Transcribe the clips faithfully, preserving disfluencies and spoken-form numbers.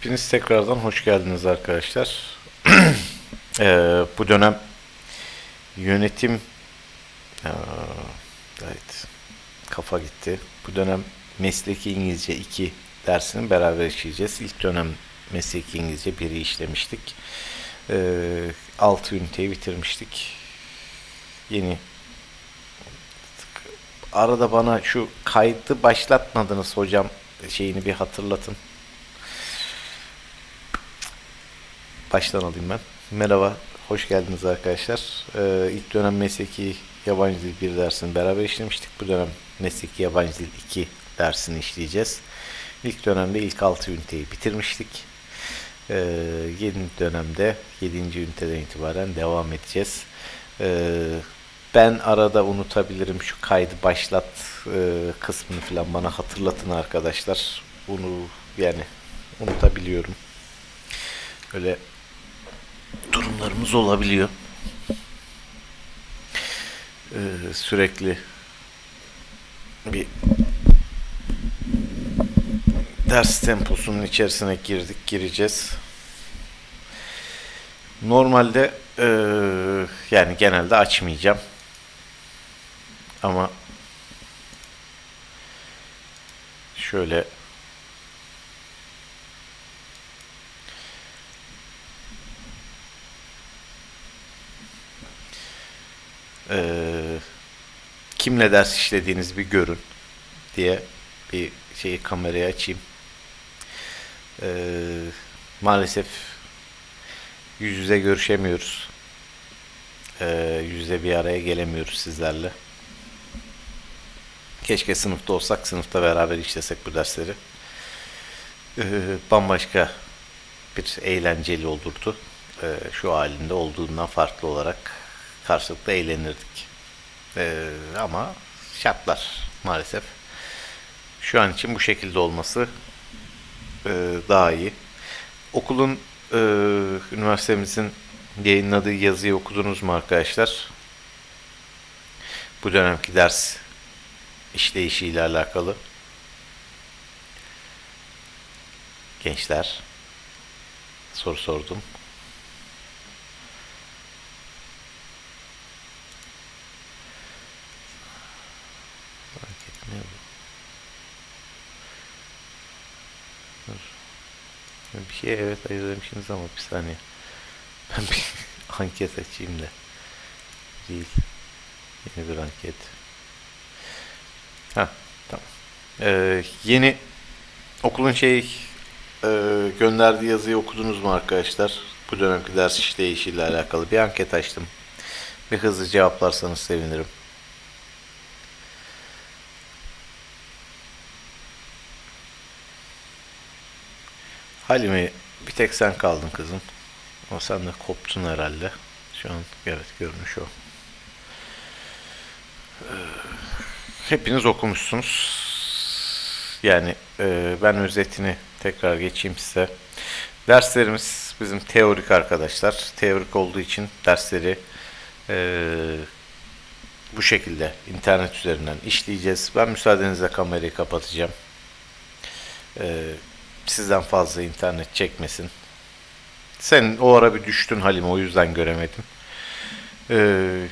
Hepiniz tekrardan hoş geldiniz arkadaşlar. Ee, bu dönem yönetim Aa, evet, kafa gitti. Bu dönem mesleki İngilizce iki dersini beraber işleyeceğiz. İlk dönem mesleki İngilizce biri işlemiştik. Ee, altı üniteyi bitirmiştik. Yeni arada bana şu kaydı başlatmadınız hocam şeyini bir hatırlatın. Baştan alayım ben. Merhaba, hoş geldiniz arkadaşlar. Ee, ilk dönem mesleki yabancı dil bir dersini beraber işlemiştik. Bu dönem mesleki yabancı dil iki dersini işleyeceğiz. İlk dönemde ilk altı üniteyi bitirmiştik. Ee, yeni dönemde yedinci üniteden itibaren devam edeceğiz. Ee, ben arada unutabilirim, şu kaydı başlat e, kısmını falan bana hatırlatın arkadaşlar. Bunu yani unutabiliyorum. Öyle durumlarımız olabiliyor. Ee, sürekli bir ders temposunun içerisine girdik, gireceğiz. Normalde ee, yani genelde açmayacağım. Ama şöyle Ee, kimle ders işlediğinizi bir görün diye bir şeyi kamerayı açayım. Ee, maalesef yüz yüze görüşemiyoruz. Ee, yüz yüze bir araya gelemiyoruz sizlerle. Keşke sınıfta olsak, sınıfta beraber işlesek bu dersleri. Ee, bambaşka bir eğlenceli olurdu. Ee, şu halinde olduğundan farklı olarak karşılıklı eğlenirdik. Ee, ama şartlar maalesef şu an için bu şekilde olması e, daha iyi. Okulun, e, üniversitemizin yayınladığı yazıyı okudunuz mu arkadaşlar? Bu dönemki ders işleyişiyle alakalı. Gençler, soru sordum. Ne bu? Dur. Bir şey evet hayır demişsiniz ama bir saniye. Ben bir anket açayım da. Değil. Yeni bir anket. Ha, tamam. Ee, yeni okulun şey e, gönderdiği yazıyı okudunuz mu arkadaşlar? Bu dönemki ders işleyişiyle alakalı bir anket açtım. Bir hızlı cevaplarsanız sevinirim. Halime, bir tek sen kaldın kızım. Ama sen de koptun herhalde. Şu an evet görünüş o. Ee, hepiniz okumuşsunuz. Yani e, ben özetini tekrar geçeyim size. Derslerimiz bizim teorik arkadaşlar. Teorik olduğu için dersleri e, bu şekilde internet üzerinden işleyeceğiz. Ben müsaadenizle kamerayı kapatacağım. E, sizden fazla internet çekmesin. Sen o ara bir düştün Halime, o yüzden göremedim. Ee,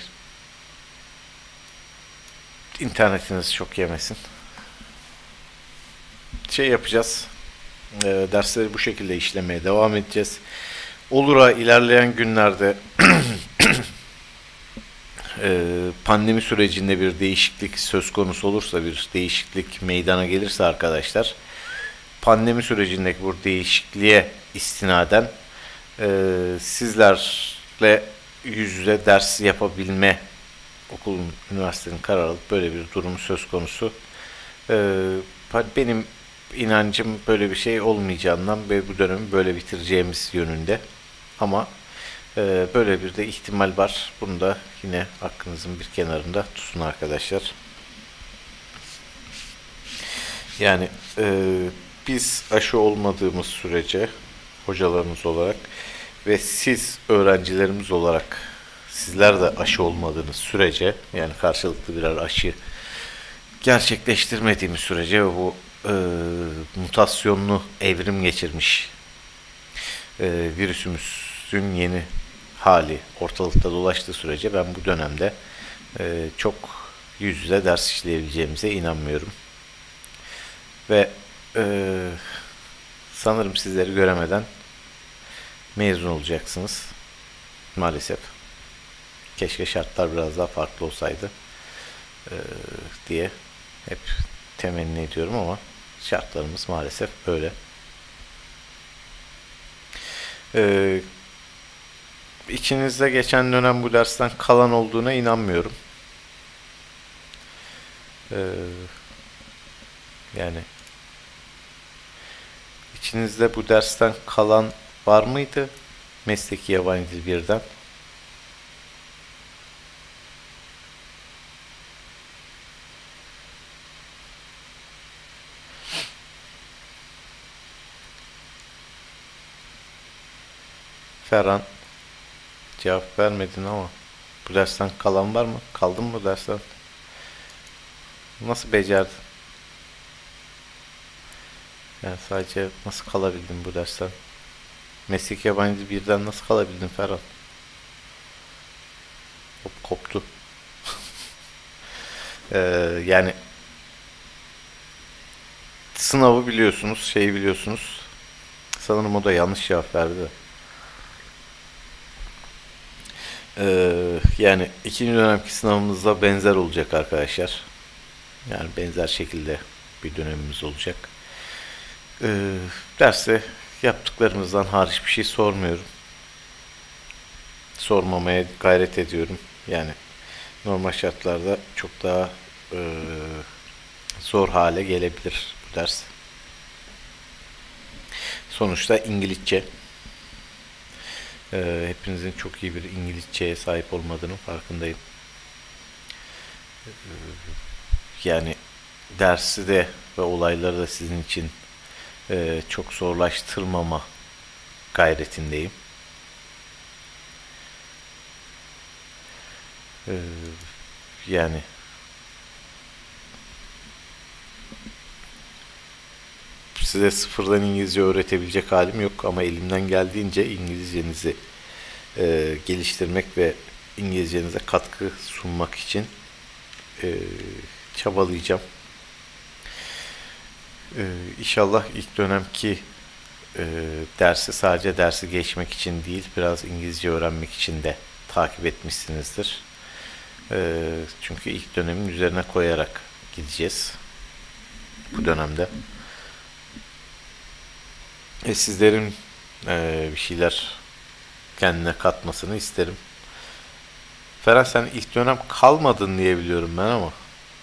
internetiniz çok yemesin. Şey yapacağız. E, dersleri bu şekilde işlemeye devam edeceğiz. Olur'a ilerleyen günlerde e, pandemi sürecinde bir değişiklik söz konusu olursa, bir değişiklik meydana gelirse arkadaşlar, pandemi sürecindeki bu değişikliğe istinaden e, sizlerle yüz yüze ders yapabilme, okulun, üniversitenin karar alıp böyle bir durum söz konusu. E, benim inancım böyle bir şey olmayacağından ve bu dönemi böyle bitireceğimiz yönünde. Ama e, böyle bir de ihtimal var. Bunu da yine aklınızın bir kenarında tutun arkadaşlar. Yani e, biz aşı olmadığımız sürece hocalarımız olarak ve siz öğrencilerimiz olarak sizler de aşı olmadığınız sürece, yani karşılıklı birer aşı gerçekleştirmediğimiz sürece ve bu e, mutasyonlu evrim geçirmiş e, virüsümüzün yeni hali ortalıkta dolaştığı sürece ben bu dönemde e, çok yüz yüze ders işleyebileceğimize inanmıyorum. Ve e, sanırım sizleri göremeden mezun olacaksınız. Maalesef. Keşke şartlar biraz daha farklı olsaydı e, diye hep temenni ediyorum ama şartlarımız maalesef böyle. E, içinizde geçen dönem bu dersten kalan olduğuna inanmıyorum. E, yani içinizde bu dersten kalan var mıydı? Mesleki yabancı dil birden. Ferhan, cevap vermedin ama bu dersten kalan var mı? Kaldın mı bu dersten? Nasıl becerdin? Yani sadece nasıl kalabildin bu dersten? Mesleki yabancı dil birden nasıl kalabildin Ferhan? Hop, koptu. Ee, yani sınavı biliyorsunuz, şeyi biliyorsunuz. Sanırım o da yanlış cevap verdi de. Ee, yani ikinci dönemki sınavımızda benzer olacak arkadaşlar. Yani benzer şekilde bir dönemimiz olacak. Ee, derste yaptıklarımızdan hariç bir şey sormuyorum. Sormamaya gayret ediyorum. Yani normal şartlarda çok daha e, zor hale gelebilir bu ders. Sonuçta İngilizce. Ee, hepinizin çok iyi bir İngilizceye sahip olmadığının farkındayım. Yani dersi de ve olayları da sizin için e, çok zorlaştırmama gayretindeyim. Ee, yani size sıfırdan İngilizce öğretebilecek halim yok ama elimden geldiğince İngilizcenizi e, geliştirmek ve İngilizcenize katkı sunmak için e, çabalayacağım. E, İnşallah ilk dönemki e, dersi sadece dersi geçmek için değil, biraz İngilizce öğrenmek için de takip etmişsinizdir. E, çünkü ilk dönemin üzerine koyarak gideceğiz bu dönemde. E, sizlerin e, bir şeyler kendine katmasını isterim. Ferhan, sen ilk dönem kalmadın diye biliyorum ben ama.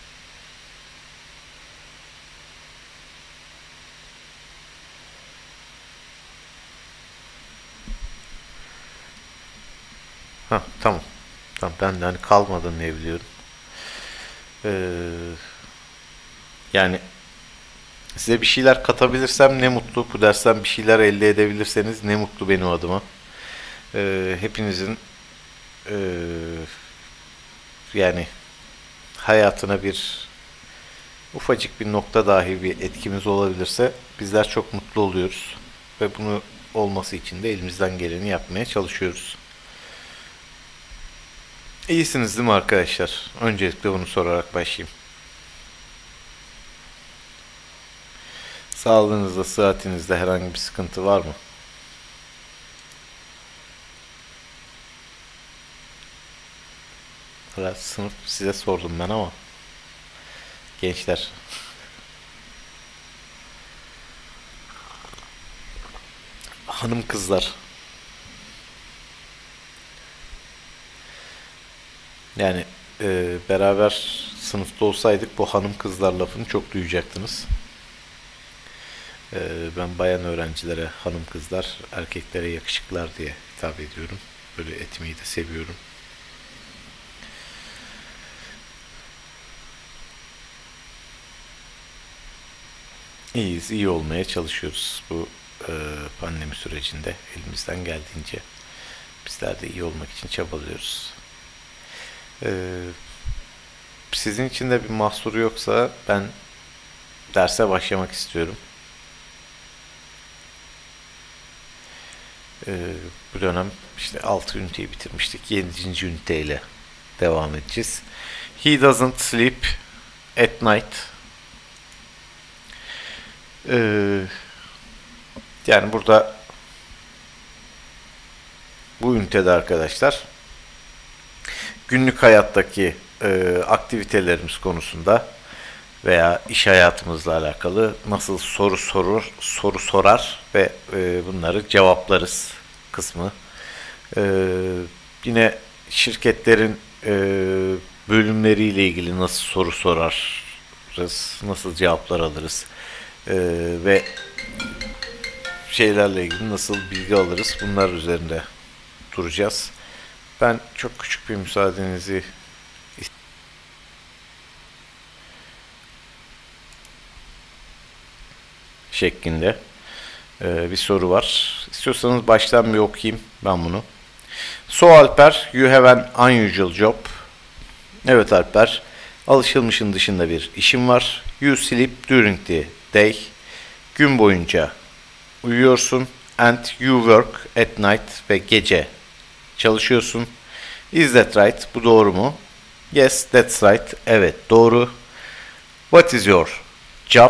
Ha, tamam. Tamam, ben de hani kalmadın diye biliyorum. Ee, yani size bir şeyler katabilirsem ne mutlu. Bu dersten bir şeyler elde edebilirseniz ne mutlu benim adıma. Ee, hepinizin ee, yani hayatına bir ufacık bir nokta dahi bir etkimiz olabilirse bizler çok mutlu oluyoruz. Ve bunu olması için de elimizden geleni yapmaya çalışıyoruz. İyisiniz değil mi arkadaşlar? Öncelikle bunu sorarak başlayayım. Sağlığınızda, sıhhatinizde herhangi bir sıkıntı var mı? Hala sınıf size sordum ben ama. Gençler. Hanım kızlar. Yani e, beraber sınıfta olsaydık bu hanım kızlar lafını çok duyacaktınız. E, ben bayan öğrencilere hanım kızlar, erkeklere yakışıklar diye hitap ediyorum. Böyle etmeyi de seviyorum. İyiyiz, iyi olmaya çalışıyoruz bu e, pandemi sürecinde elimizden geldiğince. Bizler de iyi olmak için çabalıyoruz. E, sizin için de bir mahsuru yoksa ben derse başlamak istiyorum. Ee, bu dönem işte altı üniteyi bitirmiştik. yedinci üniteyle devam edeceğiz. He doesn't sleep at night. Ee, yani burada bu ünitede arkadaşlar günlük hayattaki e, aktivitelerimiz konusunda veya iş hayatımızla alakalı nasıl soru sorur, soru sorar ve e, bunları cevaplarız kısmı. E, yine şirketlerin e, bölümleriyle ilgili nasıl soru sorarız, nasıl cevaplar alırız e, ve şeylerle ilgili nasıl bilgi alırız, bunlar üzerinde duracağız. Ben çok küçük bir müsaadenizi şeklinde ee, bir soru var. İstiyorsanız baştan bir okuyayım ben bunu. So Alper, you have an unusual job. Evet Alper, alışılmışın dışında bir işim var. You sleep during the day. Gün boyunca uyuyorsun. And you work at night ve gece çalışıyorsun. Is that right? Bu doğru mu? Yes, that's right. Evet, doğru. What is your job?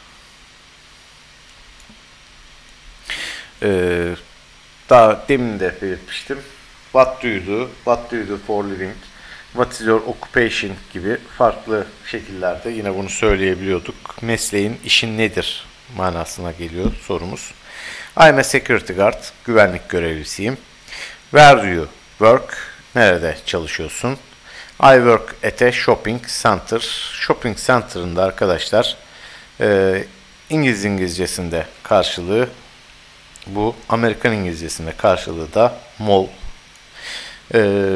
Ee, daha demin de belirtmiştim. What do you do? What do you do for living? What is your occupation gibi farklı şekillerde yine bunu söyleyebiliyorduk. Mesleğin, işin nedir manasına geliyor sorumuz. I'm a security guard. Güvenlik görevlisiyim. Where do you work? Nerede çalışıyorsun? I work at a shopping center. Shopping center'ında arkadaşlar e, İngiliz İngilizcesinde karşılığı bu. Amerikan İngilizcesinde karşılığı da mall. Ee,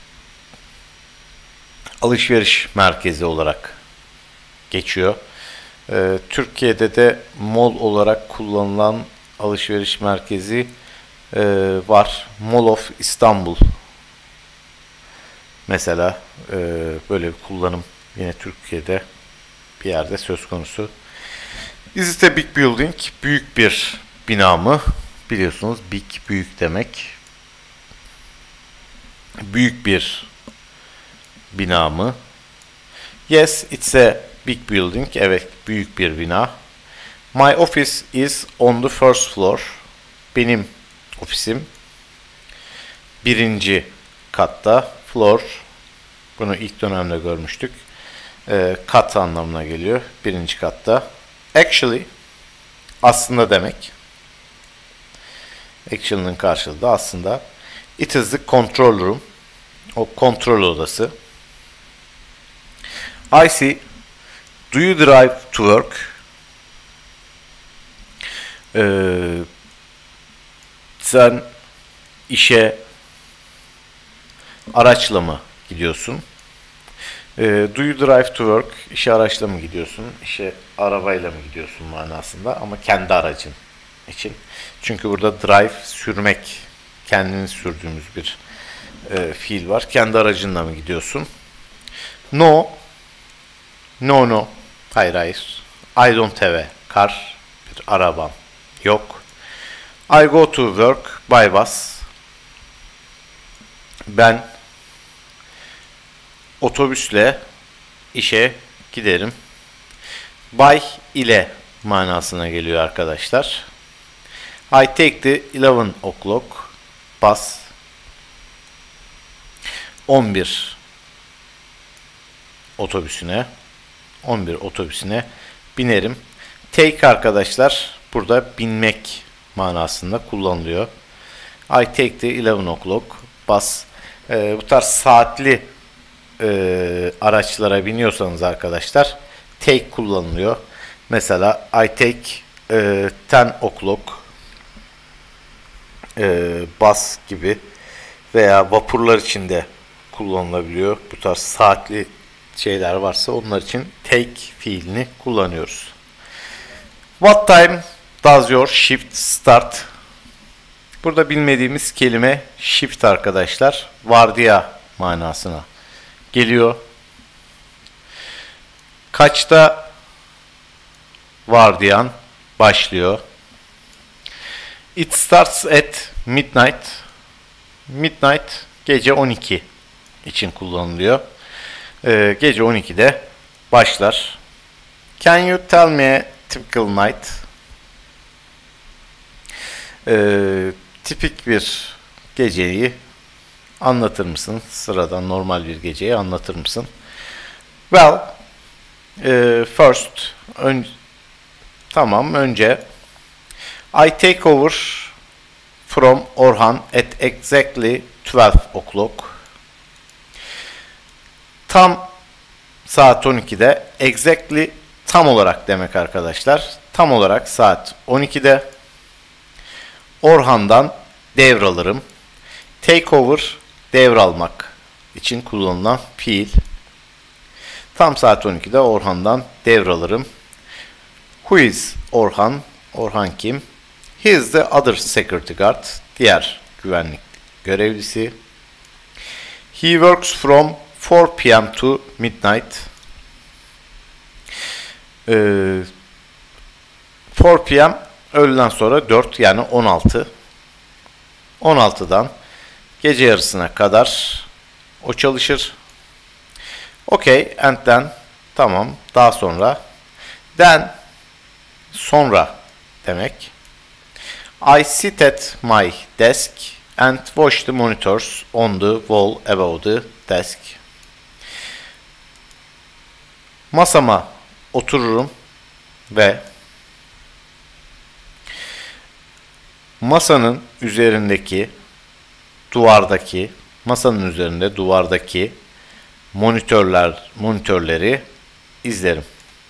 alışveriş merkezi olarak geçiyor. Ee, Türkiye'de de mall olarak kullanılan alışveriş merkezi e, var. Mall of İstanbul. Mesela e, böyle bir kullanım yine Türkiye'de bir yerde söz konusu. Is it a big building? Büyük bir bina mı? Biliyorsunuz big büyük demek. Büyük bir bina mı? Yes, it's a big building. Evet, büyük bir bina. My office is on the first floor. Benim ofisim birinci katta. Floor. Bunu ilk dönemde görmüştük. E, kat anlamına geliyor. Birinci katta. Actually, aslında demek. Actual'ın karşılığı da aslında. It is the control room. O kontrol odası. I see. Do you drive to work? Ee, sen işe araçla mı gidiyorsun? Ee, do you drive to work? İşe araçla mı gidiyorsun? İşe arabayla mı gidiyorsun manasında ama kendi aracın için. Çünkü burada drive sürmek, kendini sürdüğümüz bir e, fiil var. Kendi aracınla mı gidiyorsun? No. No no. Hayır hayır. I don't have a car. Bir arabam yok. I go to work by bus. Ben otobüsle işe giderim. By ile manasına geliyor arkadaşlar. I take the eleven o'clock bus. on bir otobüsüne on bir otobüsüne binerim. Take arkadaşlar burada binmek manasında kullanılıyor. I take the eleven o'clock bus. Ee, bu tarz saatli e, araçlara biniyorsanız arkadaşlar take kullanılıyor. Mesela I take e, ten o'clock e, bus gibi veya vapurlar içinde kullanılabiliyor. Bu tarz saatli şeyler varsa onlar için take fiilini kullanıyoruz. What time does your shift start? Burada bilmediğimiz kelime shift arkadaşlar. Vardiya manasına geliyor. Kaçta vardiyan başlıyor? It starts at midnight. Midnight gece on iki için kullanılıyor. Ee, gece on ikide başlar. Can you tell me a typical night? Ee, tipik bir geceyi anlatır mısın? Sıradan normal bir geceyi anlatır mısın? Well, e, first, ön, tamam önce I take over from Orhan at exactly twelve o'clock. Tam saat on ikide, exactly tam olarak demek arkadaşlar. Tam olarak saat on ikide Orhan'dan devralırım. Take over, devralmak için kullanılan fiil. Tam saat on ikide Orhan'dan devralırım. Who is Orhan? Orhan kim? He is the other security guard. Diğer güvenlik görevlisi. He works from four p m to midnight. Ee, four p m öğleden sonra dört yani on altı. on altıdan gece yarısına kadar o çalışır. Okay, and then tamam, daha sonra. Then sonra demek. I sit at my desk and watch the monitors on the wall above the desk. Masama otururum ve masanın üzerindeki duvardaki masanın üzerinde duvardaki monitörler monitörleri izlerim.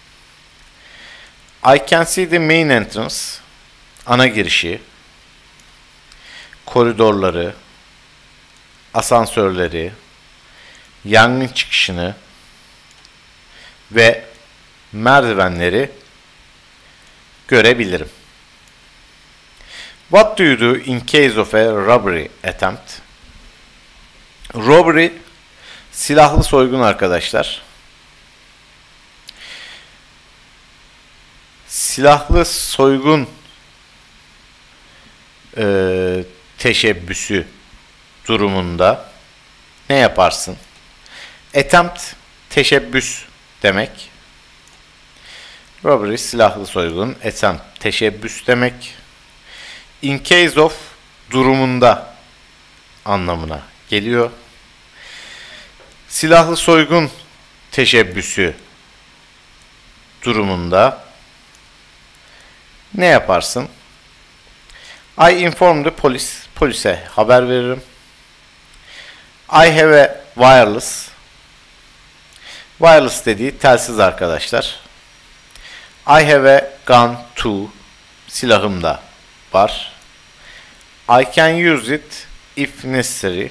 I can see the main entrance, ana girişi, koridorları, asansörleri, yangın çıkışını ve merdivenleri görebilirim. What do you do in case of a robbery attempt? Robbery, silahlı soygun arkadaşlar. Silahlı soygun e, teşebbüsü durumunda ne yaparsın? Attempt, teşebbüs demek. Robbery, silahlı soygun. Attempt, teşebbüs demek. In case of, durumunda anlamına geliyor. Silahlı soygun teşebbüsü durumunda ne yaparsın? I inform the police. Polise haber veririm. I have a wireless. Wireless dediği telsiz arkadaşlar. I have a gun too. Silahım da var. I can use it if necessary.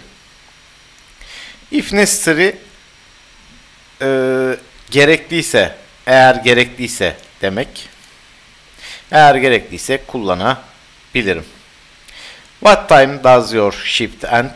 If necessary e, gerekliyse, eğer gerekliyse demek. Eğer gerekliyse kullanabilirim. What time does your shift end?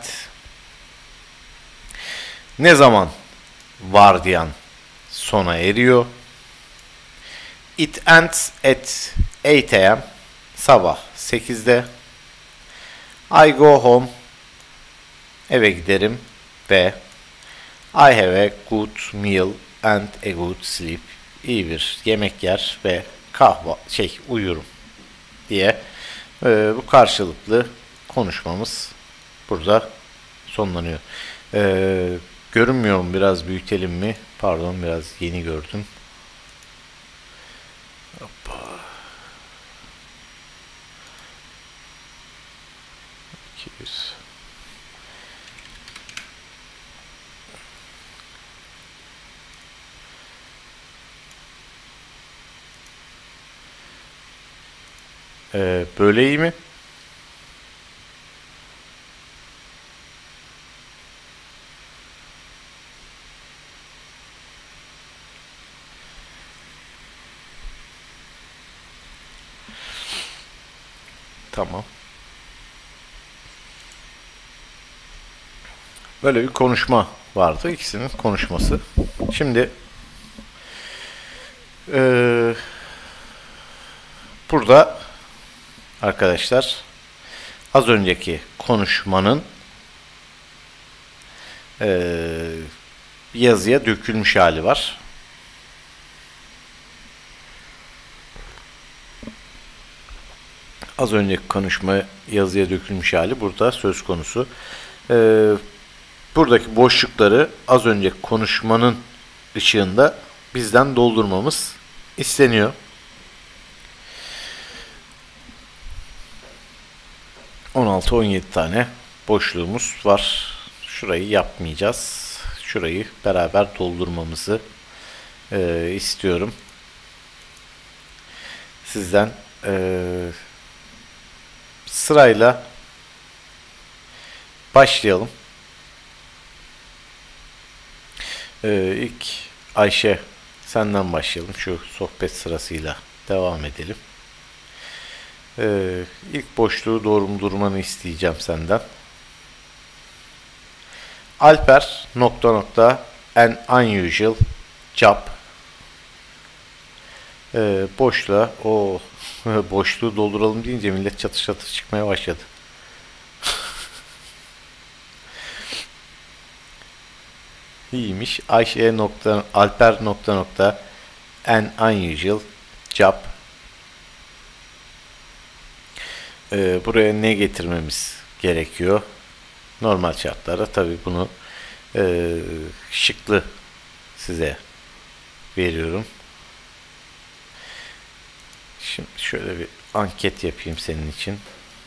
Ne zaman vardiyan sona eriyor? It ends at eight a m Sabah sekizde. I go home. Eve giderim ve I have a good meal and a good sleep. İyi bir yemek yer ve kahva şey uyurum diye e, bu karşılıklı konuşmamız burada sonlanıyor. E, görünmüyor mu? Biraz büyütelim mi? Pardon, biraz yeni gördüm. Hoppa. iki yüz. Ee, böyle iyi mi? Tamam. Böyle bir konuşma vardı. İkisinin konuşması. Şimdi ee, burada arkadaşlar az önceki konuşmanın e, yazıya dökülmüş hali var. Az önceki konuşma yazıya dökülmüş hali burada söz konusu. Ee, buradaki boşlukları az önceki konuşmanın ışığında bizden doldurmamız isteniyor. on altı on yedi tane boşluğumuz var. Şurayı yapmayacağız. Şurayı beraber doldurmamızı e, istiyorum. Sizden e, sırayla başlayalım. Ee, ilk Ayşe senden başlayalım. Şu sohbet sırasıyla devam edelim. Ee, ilk boşluğu doğru mu durmanı isteyeceğim senden. Alper nokta nokta an unusual job. Ee, boşluğa o boşluğu dolduralım deyince millet çatır çatır çıkmaya başladı. İyiymiş. Ayşe nokta Alper nokta nokta an unusual job. Ee, buraya ne getirmemiz gerekiyor? Normal şartlarda tabii bunu e, şıklı size veriyorum. Şimdi şöyle bir anket yapayım senin için.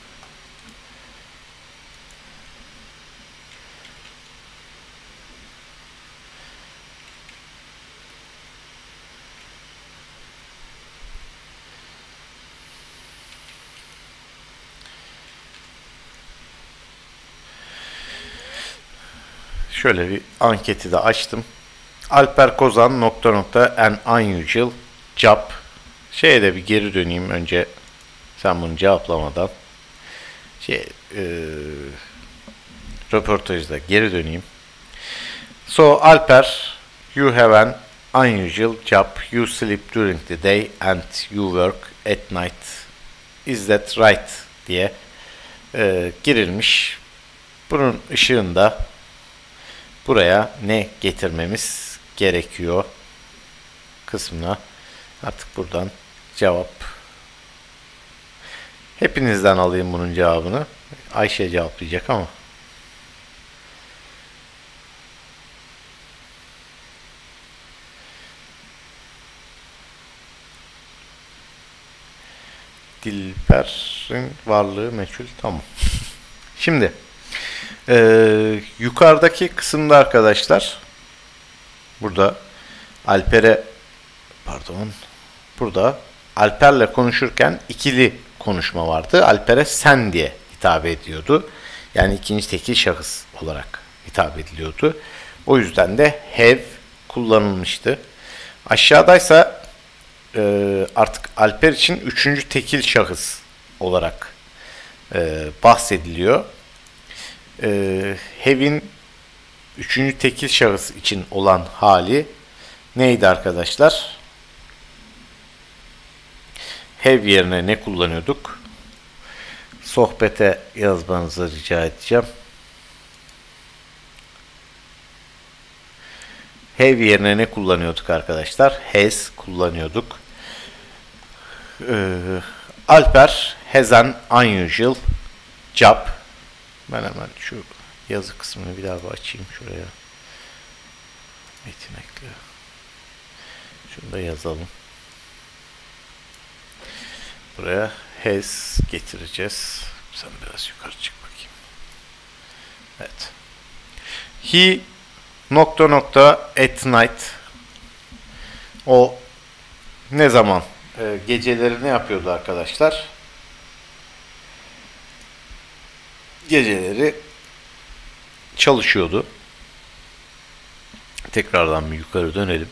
Şöyle bir anketi de açtım. Alper Kozan nokta nokta an unusual job. Şeye de bir geri döneyim önce sen bunu cevaplamadan. Şey, e, röportajda geri döneyim. So Alper, you have an unusual job. You sleep during the day and you work at night. Is that right? diye e, girilmiş. Bunun ışığında buraya ne getirmemiz gerekiyor kısmına artık buradan cevap. Hepinizden alayım bunun cevabını. Ayşe cevaplayacak ama. Dilber'in varlığı meçhul. Tamam. Şimdi Ee, yukarıdaki kısımda arkadaşlar burada Alper'e pardon burada Alper'le konuşurken ikili konuşma vardı. Alper'e sen diye hitap ediyordu. Yani ikinci tekil şahıs olarak hitap ediliyordu. O yüzden de have kullanılmıştı. Aşağıdaysa e, artık Alper için üçüncü tekil şahıs olarak e, bahsediliyor. Ee, have'in üçüncü tekil şahıs için olan hali neydi arkadaşlar? Have yerine ne kullanıyorduk? Sohbete yazmanızı rica edeceğim. Have yerine ne kullanıyorduk arkadaşlar? Has kullanıyorduk. Ee, Alper has an unusual job. Ben hemen şu yazı kısmını bir daha bir açayım şuraya. Metin ekle. Şunu da yazalım. Buraya has getireceğiz. Sen biraz yukarı çık bakayım. Evet. He nokta nokta at night. O ne zaman? Ee, geceleri ne yapıyordu arkadaşlar? Geceleri çalışıyordu. Tekrardan bir yukarı dönelim.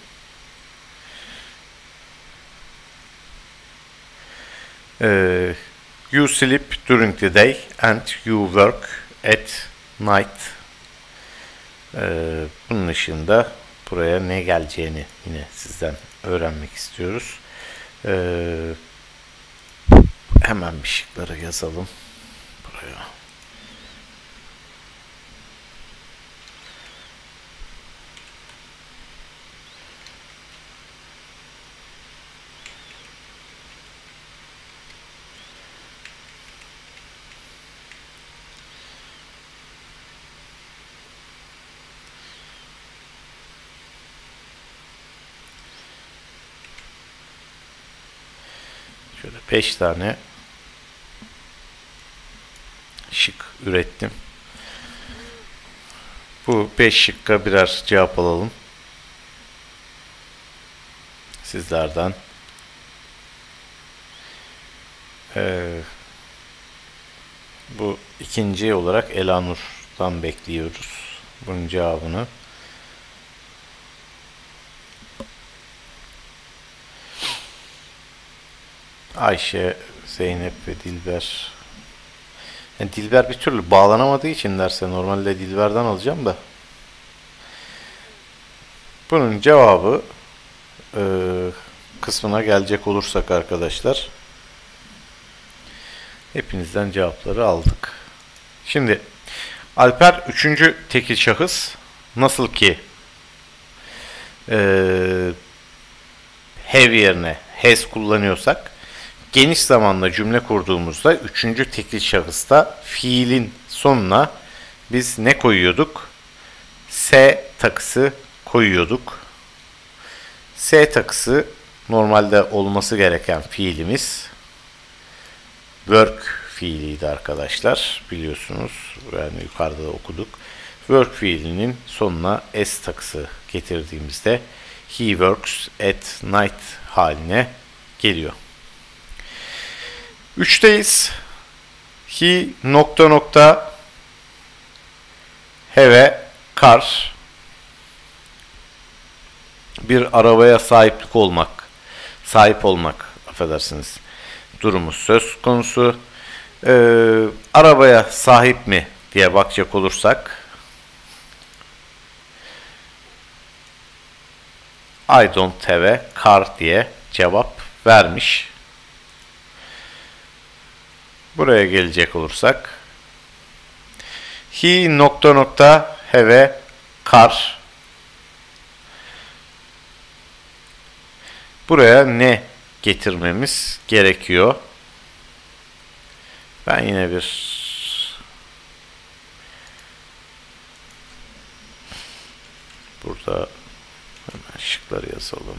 Ee, you sleep during the day and you work at night. Ee, bunun dışında buraya ne geleceğini yine sizden öğrenmek istiyoruz. Ee, hemen bir şıkları yazalım. buraya. Şöyle beş tane şık ürettim. Bu beş şıkka birer cevap alalım sizlerden. Ee, bu ikinci olarak Elanur'dan bekliyoruz bunun cevabını. Ayşe, Zeynep ve Dilber. Yani Dilber bir türlü bağlanamadığı için derse normalde Dilber'den alacağım da. Bunun cevabı e, kısmına gelecek olursak arkadaşlar. Hepinizden cevapları aldık. Şimdi Alper üçüncü tekil şahıs. Nasıl ki e, have yerine has kullanıyorsak, geniş zamanla cümle kurduğumuzda üçüncü tekil şahısta fiilin sonuna biz ne koyuyorduk? S takısı koyuyorduk. S takısı normalde olması gereken fiilimiz work fiiliydi arkadaşlar. Biliyorsunuz. Yani yukarıda da okuduk. Work fiilinin sonuna S takısı getirdiğimizde he works at night haline geliyor. üçteyiz. He nokta nokta have car, bir arabaya sahiplik olmak, sahip olmak, affedersiniz, durumu söz konusu. Ee, arabaya sahip mi diye bakacak olursak, I don't have a car diye cevap vermiş. Buraya gelecek olursak, he nokta nokta have a car. Buraya ne getirmemiz gerekiyor? Ben yine bir burada hemen şıkları yazalım.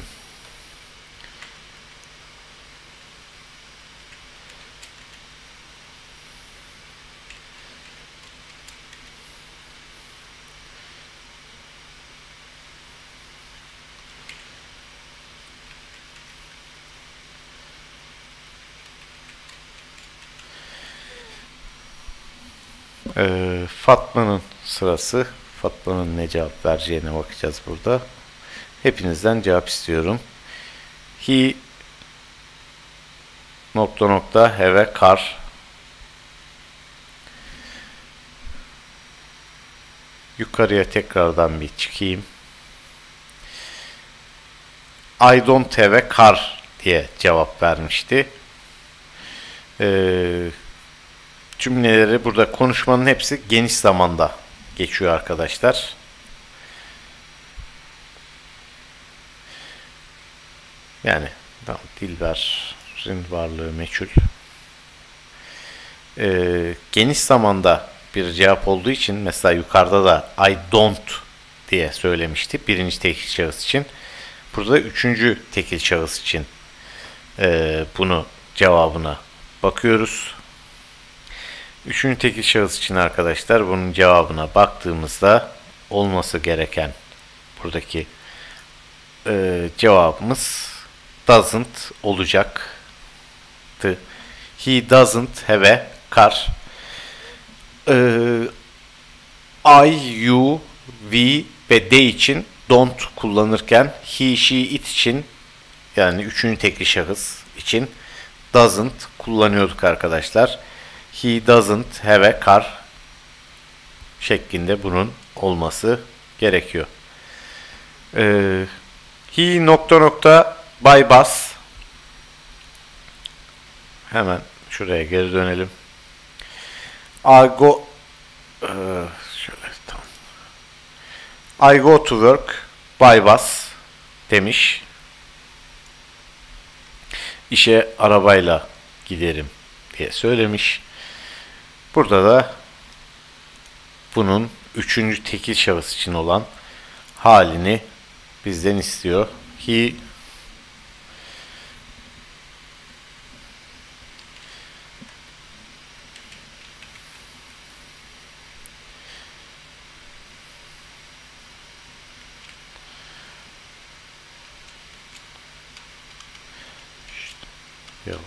Ee, Fatma'nın sırası. Fatma'nın ne cevap vereceğine bakacağız burada. Hepinizden cevap istiyorum. He nokta nokta have a car. Yukarıya tekrardan bir çıkayım. I don't have a car diye cevap vermişti. Ee, cümleleri burada, konuşmanın hepsi geniş zamanda geçiyor arkadaşlar. Yani tamam, Dilber'in varlığı meçhul. Ee, geniş zamanda bir cevap olduğu için mesela yukarıda da I don't diye söylemişti birinci tekil şahıs için. Burada üçüncü tekil şahıs için e, bunu cevabına bakıyoruz. Üçüncü tekil şahıs için arkadaşlar bunun cevabına baktığımızda olması gereken buradaki e, cevabımız doesn't olacaktı. He doesn't have a car. E, I, you, we ve they için don't kullanırken he, she, it için, yani üçüncü tekil şahıs için doesn't kullanıyorduk arkadaşlar. He doesn't have a car şeklinde bunun olması gerekiyor. Ee, he nokta nokta by bus. Hemen şuraya geri dönelim. I go e, şöyle tamam. I go to work by bus demiş. İşe arabayla giderim diye söylemiş. Burada da bunun üçüncü tekil şahıs için olan halini bizden istiyor. He Yok.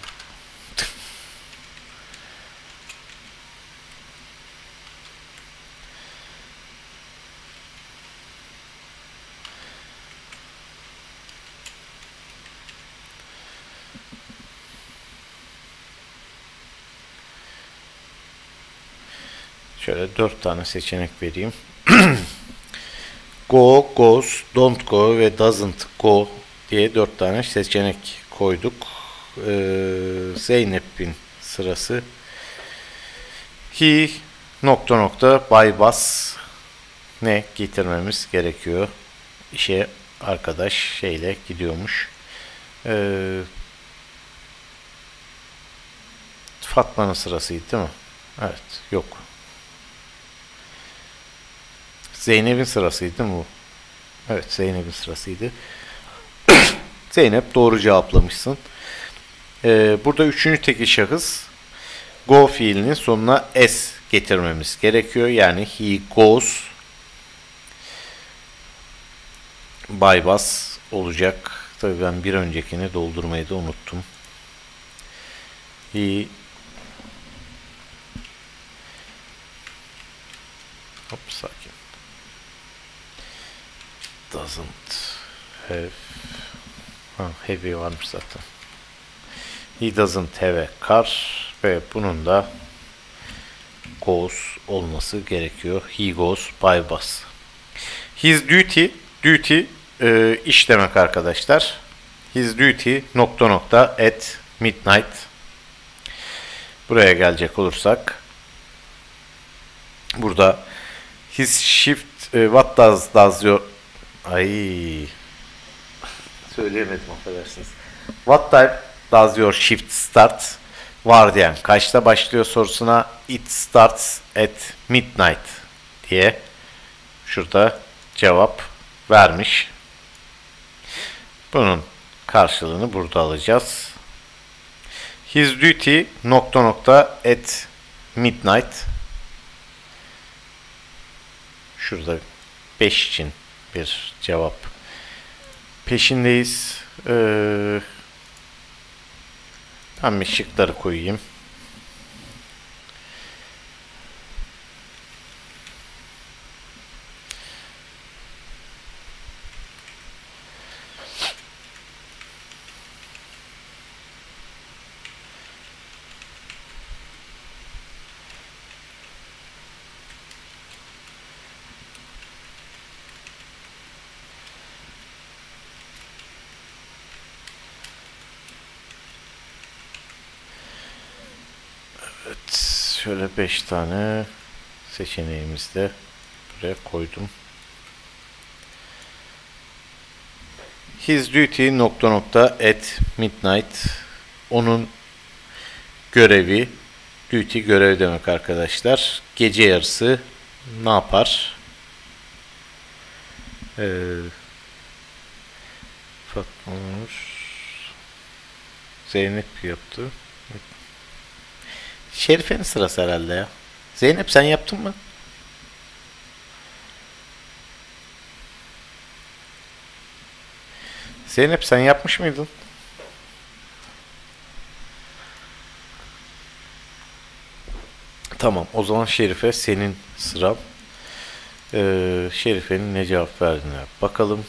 Şöyle dört tane seçenek vereyim. Go, goes, don't go ve doesn't go diye dört tane seçenek koyduk. Ee, Zeynep'in sırası. He nokta nokta by bus ne getirmemiz gerekiyor. İşe arkadaş şeyle gidiyormuş. Ee, Fatma'nın sırasıydı değil mi? Evet. Yok. Zeynep'in sırasıydı değil mi bu? Evet. Zeynep'in sırasıydı. Zeynep doğru cevaplamışsın. Ee, burada üçüncü tekil şahıs go fiilinin sonuna s getirmemiz gerekiyor. Yani he goes by bus olacak. Tabii ben bir öncekini doldurmayı da unuttum. He hop sakin. Doesn't have ha, heavy varmış zaten. He doesn't have a car ve bunun da goes olması gerekiyor. He goes by bus. His duty duty e, iş demek arkadaşlar. His duty nokta nokta at midnight. Buraya gelecek olursak burada his shift e, what does does your ay söyleyemedim affedersiniz. What time does your shift start? Vardiyan kaçta başlıyor sorusuna it starts at midnight diye şurada cevap vermiş. Bunun karşılığını burada alacağız. His duty nokta nokta at midnight. Şurada beş için bir cevap peşindeyiz. Ee, ben bir şıkları koyayım. Evet, şöyle beş tane seçeneğimizi de buraya koydum. His duty nokta nokta at midnight. Onun görevi, duty görev demek arkadaşlar. Gece yarısı ne yapar? Ee, Fatma Nur Zeynep yaptı. Şerife'nin sırası herhalde ya. Zeynep sen yaptın mı? Zeynep sen yapmış mıydın? Tamam. O zaman Şerife senin sıran. Ee, Şerife'nin ne cevap verdiğine bakalım.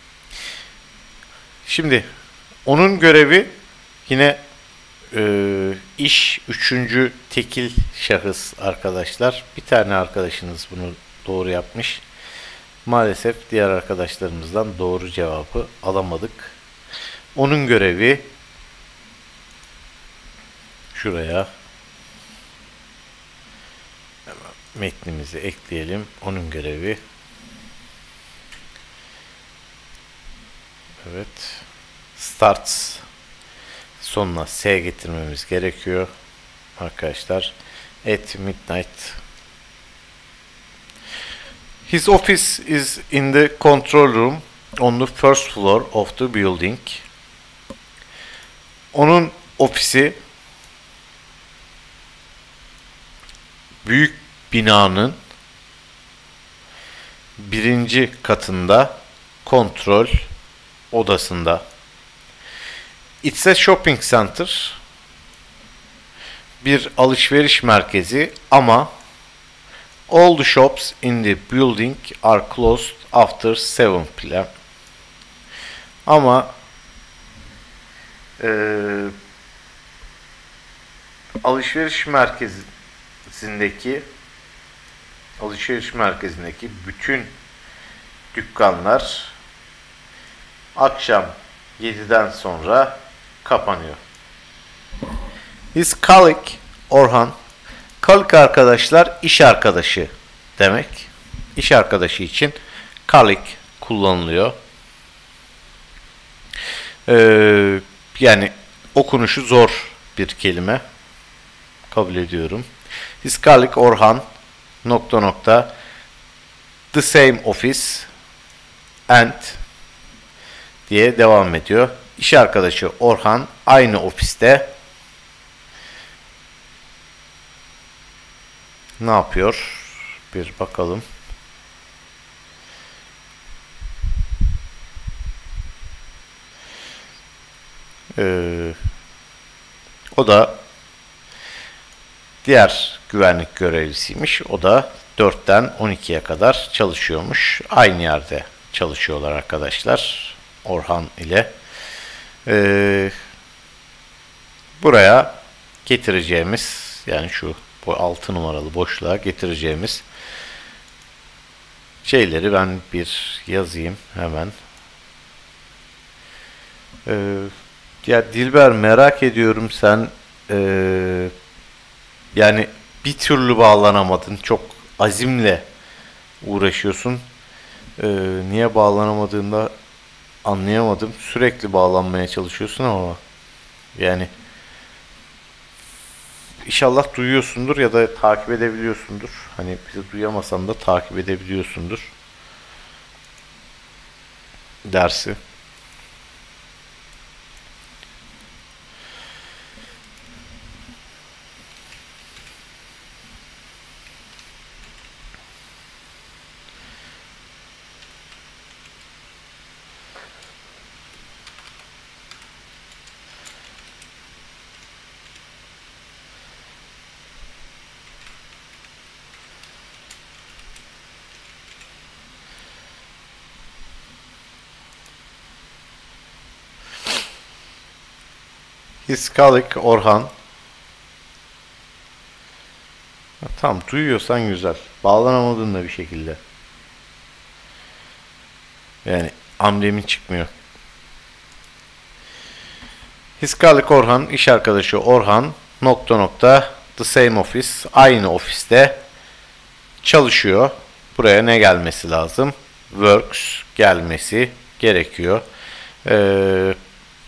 Şimdi onun görevi yine e, iş üçüncü tekil şahıs arkadaşlar. Bir tane arkadaşınız bunu doğru yapmış. Maalesef diğer arkadaşlarımızdan doğru cevabı alamadık. Onun görevi şuraya metnimizi ekleyelim. Onun görevi. Evet. Starts sonuna S getirmemiz gerekiyor. Arkadaşlar. At midnight. His office is in the control room on the first floor of the building. Onun ofisi büyük binanın birinci katında, kontrol odasında. It's a shopping center. Bir alışveriş merkezi ama all the shops in the building are closed after seven p m Ama e, alışveriş merkezindeki alışveriş merkezindeki bütün dükkanlar akşam yediden sonra kapanıyor. His colleague Orhan. Colleague arkadaşlar iş arkadaşı demek. İş arkadaşı için colleague kullanılıyor. Ee, yani okunuşu zor bir kelime. Kabul ediyorum. His colleague Orhan nokta nokta the same office and diye devam ediyor. İş arkadaşı Orhan aynı ofiste ne yapıyor? Bir bakalım. Ee, o da diğer güvenlik görevlisiymiş. O da dörtten on ikiye kadar çalışıyormuş. Aynı yerde çalışıyorlar arkadaşlar. Orhan ile. Ee, buraya getireceğimiz, yani şu bu altı numaralı boşluğa getireceğimiz şeyleri ben bir yazayım hemen. Ee, ya Dilber, merak ediyorum, sen ee, yani bir türlü bağlanamadın. Çok azimle uğraşıyorsun. Ee, niye bağlanamadığında anlayamadım. Sürekli bağlanmaya çalışıyorsun ama yani İnşallah duyuyorsundur ya da takip edebiliyorsundur. Hani bizi duyamasan da takip edebiliyorsundur dersi. His colleague Orhan. Ha, tamam, duyuyorsan güzel. Bağlanamadın da bir şekilde. Yani amblemin çıkmıyor. His colleague Orhan, iş arkadaşı Orhan nokta nokta the same office, aynı ofiste çalışıyor. Buraya ne gelmesi lazım? Works gelmesi gerekiyor. Eee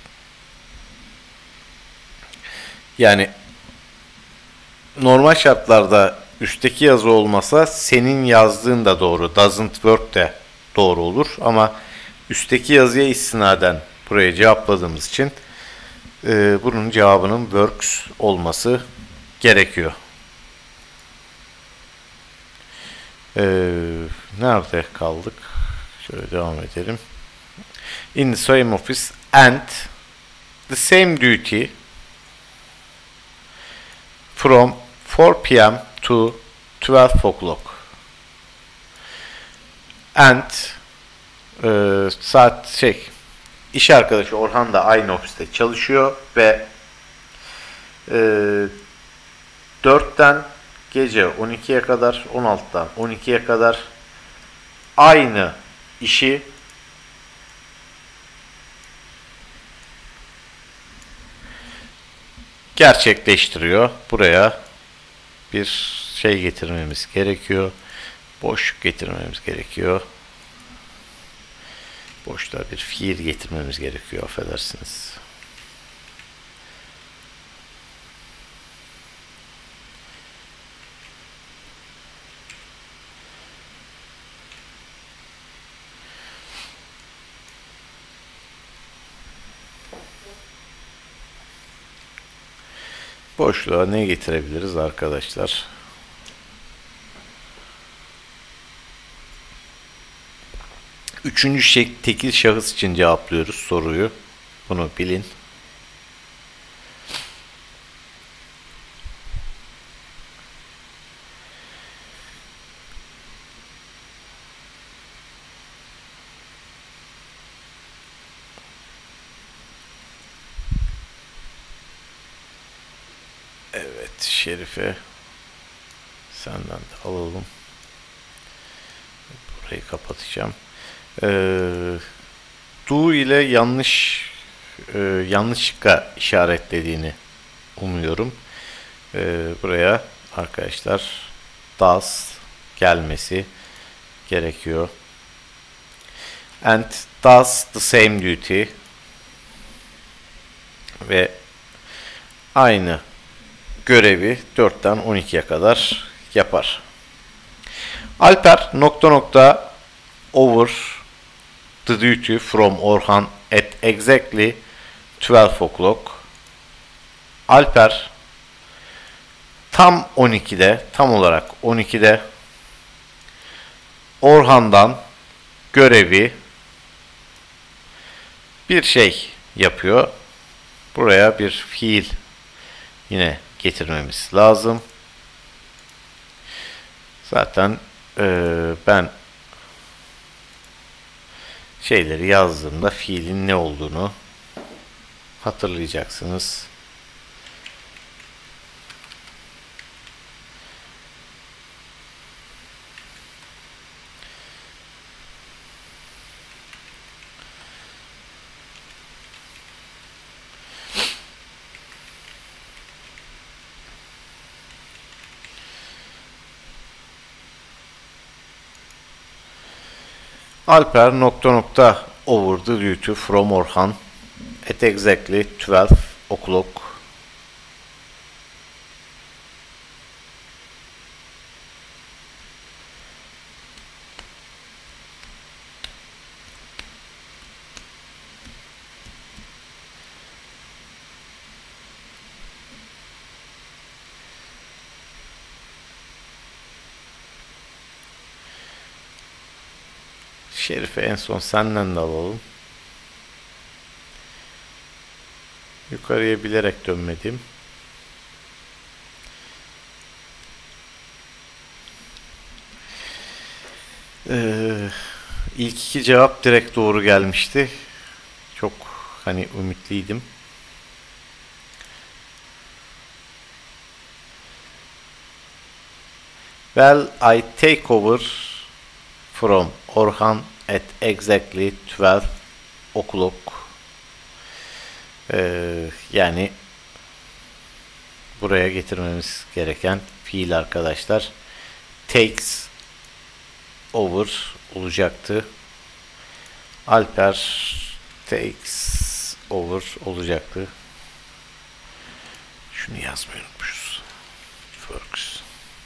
Yani normal şartlarda üstteki yazı olmasa senin yazdığın da doğru. Doesn't work de doğru olur. Ama üstteki yazıya istinaden buraya cevapladığımız için e, bunun cevabının works olması gerekiyor. E, nerede kaldık? Şöyle devam edelim. In the same office and the same duty from four p m to twelve o'clock. And e, saat şey iş arkadaşı Orhan da aynı ofiste çalışıyor ve e, dörtten gece on ikiye kadar, on altıdan on ikiye kadar aynı işi gerçekleştiriyor. Buraya bir şey getirmemiz gerekiyor. Boşluk getirmemiz gerekiyor. Boşluğa bir fiil getirmemiz gerekiyor. Affedersiniz. Boşluğa ne getirebiliriz arkadaşlar? Üçüncü şey, tekil şahıs için cevaplıyoruz soruyu. Bunu bilin. Evet Şerife, senden de alalım. Burayı kapatacağım. Ee, do ile yanlış e, yanlışlıkla işaretlediğini umuyorum. Ee, buraya arkadaşlar does gelmesi gerekiyor. And does the same duty ve aynı görevi dörtten on ikiye kadar yapar. Alper nokta nokta over the duty from Orhan at exactly twelve o'clock. Alper tam on ikide, tam olarak on ikide Orhan'dan görevi bir şey yapıyor. Buraya bir fiil yine getirmemiz lazım. Zaten e, ben şeyleri yazdığımda fiilin ne olduğunu hatırlayacaksınız. Alper nokta nokta over the duty from Orhan at exactly twelve o'clock. Şerife en son senden de alalım. Yukarıya bilerek dönmedim. Ee, ilk iki cevap direkt doğru gelmişti. Çok hani ümitliydim. Well, I take over from Orhan at exactly twelve o'clock. Ee, yani buraya getirmemiz gereken fiil arkadaşlar takes over olacaktı. Alper takes over olacaktı. Şunu yazmayı unutmuşuz. Works.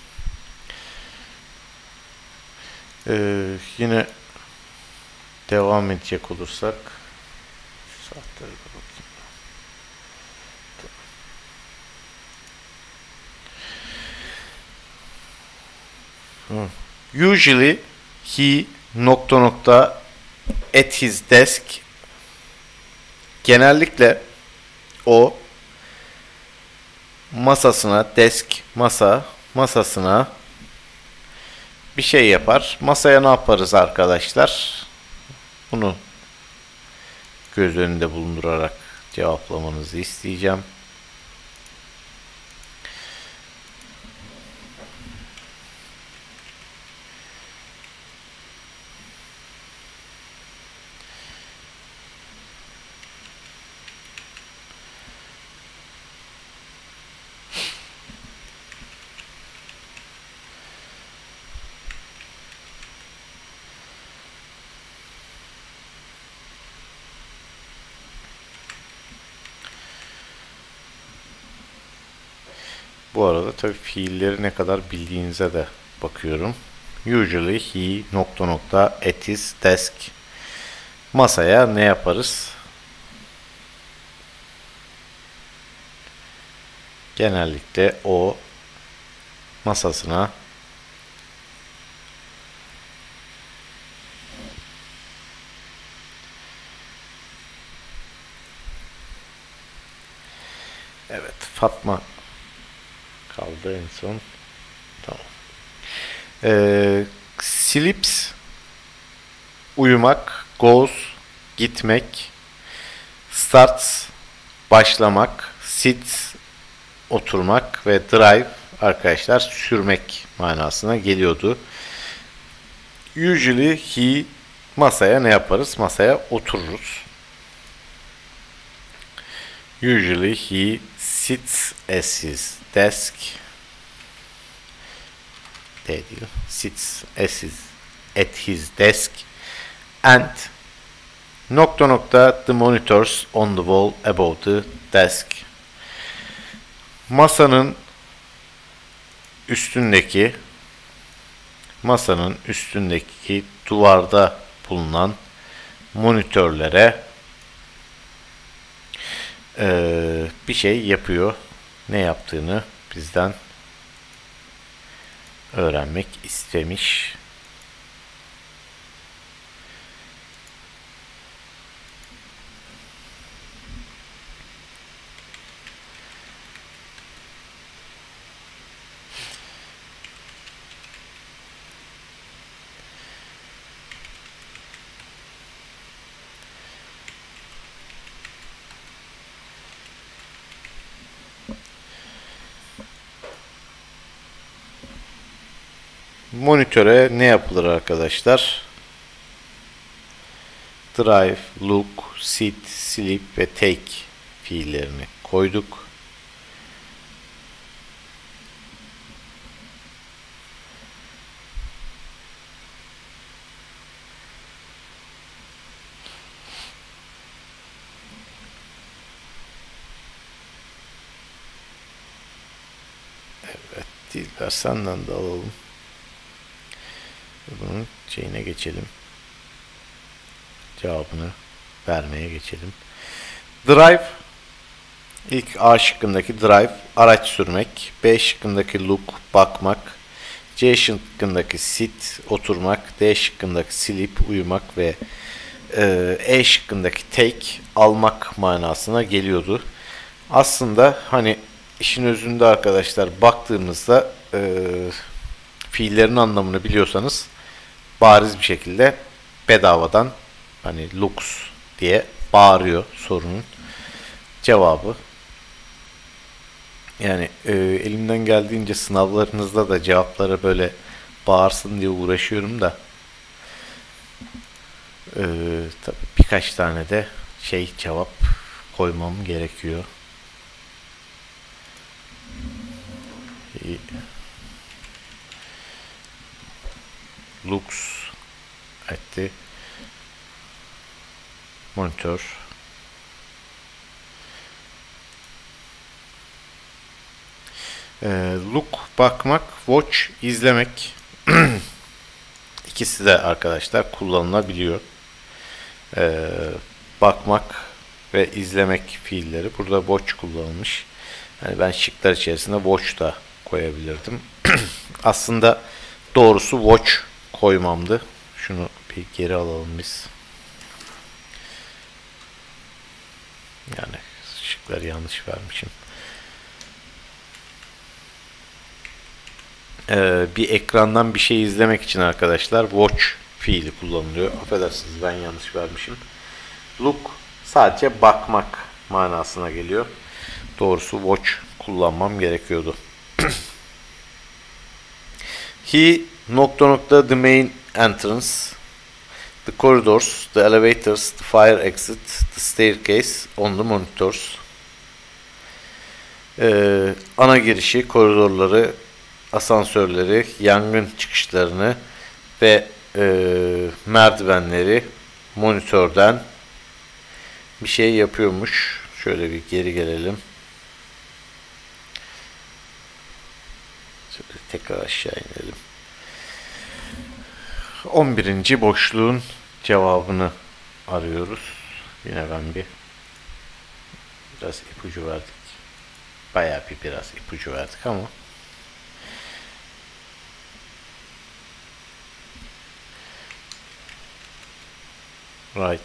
Ee, yine devam edecek olursak şu saatlere de bakayım. Usually he nokta nokta at his desk. Genellikle o masasına, desk, masa, masasına bir şey yapar. Masaya ne yaparız arkadaşlar? Bunu göz önünde bulundurarak cevaplamanızı isteyeceğim. Bu arada tabii fiilleri ne kadar bildiğinize de bakıyorum. Usually he nokta nokta at his desk. Masaya ne yaparız? Genellikle o masasına evet, Fatma kaldı en son. Tamam. Ee, sleeps uyumak, goes gitmek, starts başlamak, sits oturmak ve drive arkadaşlar sürmek manasına geliyordu. Usually he masaya ne yaparız? Masaya otururuz. Usually he sits at his desk. D diyor. Sits at his, at his desk and nokta nokta the monitors on the wall above the desk. Masanın üstündeki masanın üstündeki duvarda bulunan monitörlere ee, bir şey yapıyor. Ne yaptığını bizden öğrenmek istemiş. Monitöre ne yapılır arkadaşlar? Drive, look, sit, sleep ve take fiillerini koyduk. Evet, Dilber senden de alalım. Bunun şeyine geçelim. Cevabını vermeye geçelim. Drive, ilk A şıkkındaki drive araç sürmek, B şıkkındaki look bakmak, C şıkkındaki sit oturmak, D şıkkındaki sleep uyumak ve e, E şıkkındaki take almak manasına geliyordu. Aslında hani işin özünde arkadaşlar baktığımızda e, fiillerin anlamını biliyorsanız bariz bir şekilde bedavadan hani looks diye bağırıyor sorunun cevabı. Yani e, elimden geldiğince sınavlarınızda da cevaplara böyle bağırsın diye uğraşıyorum da e, tabii birkaç tane de şey cevap koymam gerekiyor. E, looks etti. Monitör. Ee, look bakmak, watch izlemek. İkisi de arkadaşlar kullanılabiliyor. Ee, bakmak ve izlemek fiilleri. Burada watch kullanılmış. Yani ben şıklar içerisinde watch da koyabilirdim. Aslında doğrusu watch koymamdı. Şunu bir geri alalım biz. Yani şıkları yanlış vermişim. Ee, bir ekrandan bir şey izlemek için arkadaşlar watch fiili kullanılıyor. Affedersiniz ben yanlış vermişim. Look sadece bakmak manasına geliyor. Doğrusu watch kullanmam gerekiyordu. He nokta nokta the main entrance, the corridors, the elevators, the fire exit, the staircase on the monitors. Ee, ana girişi, koridorları, asansörleri, yangın çıkışlarını ve e, merdivenleri monitörden bir şey yapıyormuş. Şöyle bir geri gelelim. Şöyle tekrar aşağı inelim. on birinci boşluğun cevabını arıyoruz. Yine ben bir biraz ipucu verdik. Bayağı bir biraz ipucu verdik ama right.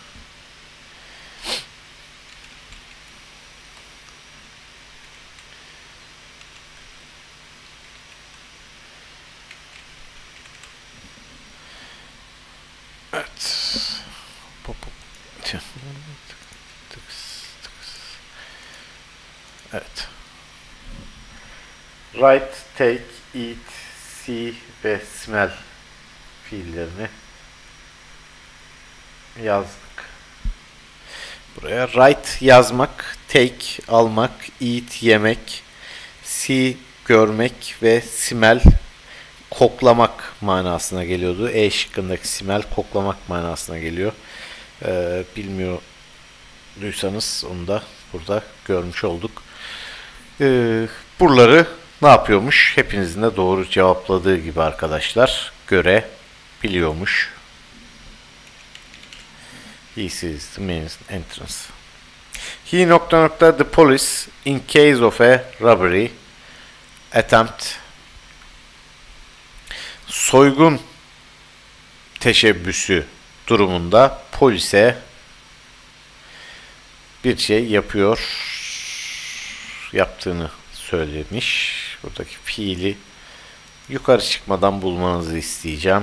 Evet. Evet. Write, take, eat, see ve smell fiillerini yazdık. Buraya write yazmak, take almak, eat yemek, see görmek ve smell koklamak manasına geliyordu. E şıkkındaki smell koklamak manasına geliyor. Ee, bilmiyorduysanız onu da burada görmüş olduk. Ee, buraları ne yapıyormuş? Hepinizin de doğru cevapladığı gibi arkadaşlar görebiliyormuş. He sees the main entrance. He nokta nokta the police in case of a robbery attempt. Soygun teşebbüsü durumunda polise bir şey yapıyor, yaptığını söylemiş. Buradaki fiili yukarı çıkmadan bulmanızı isteyeceğim.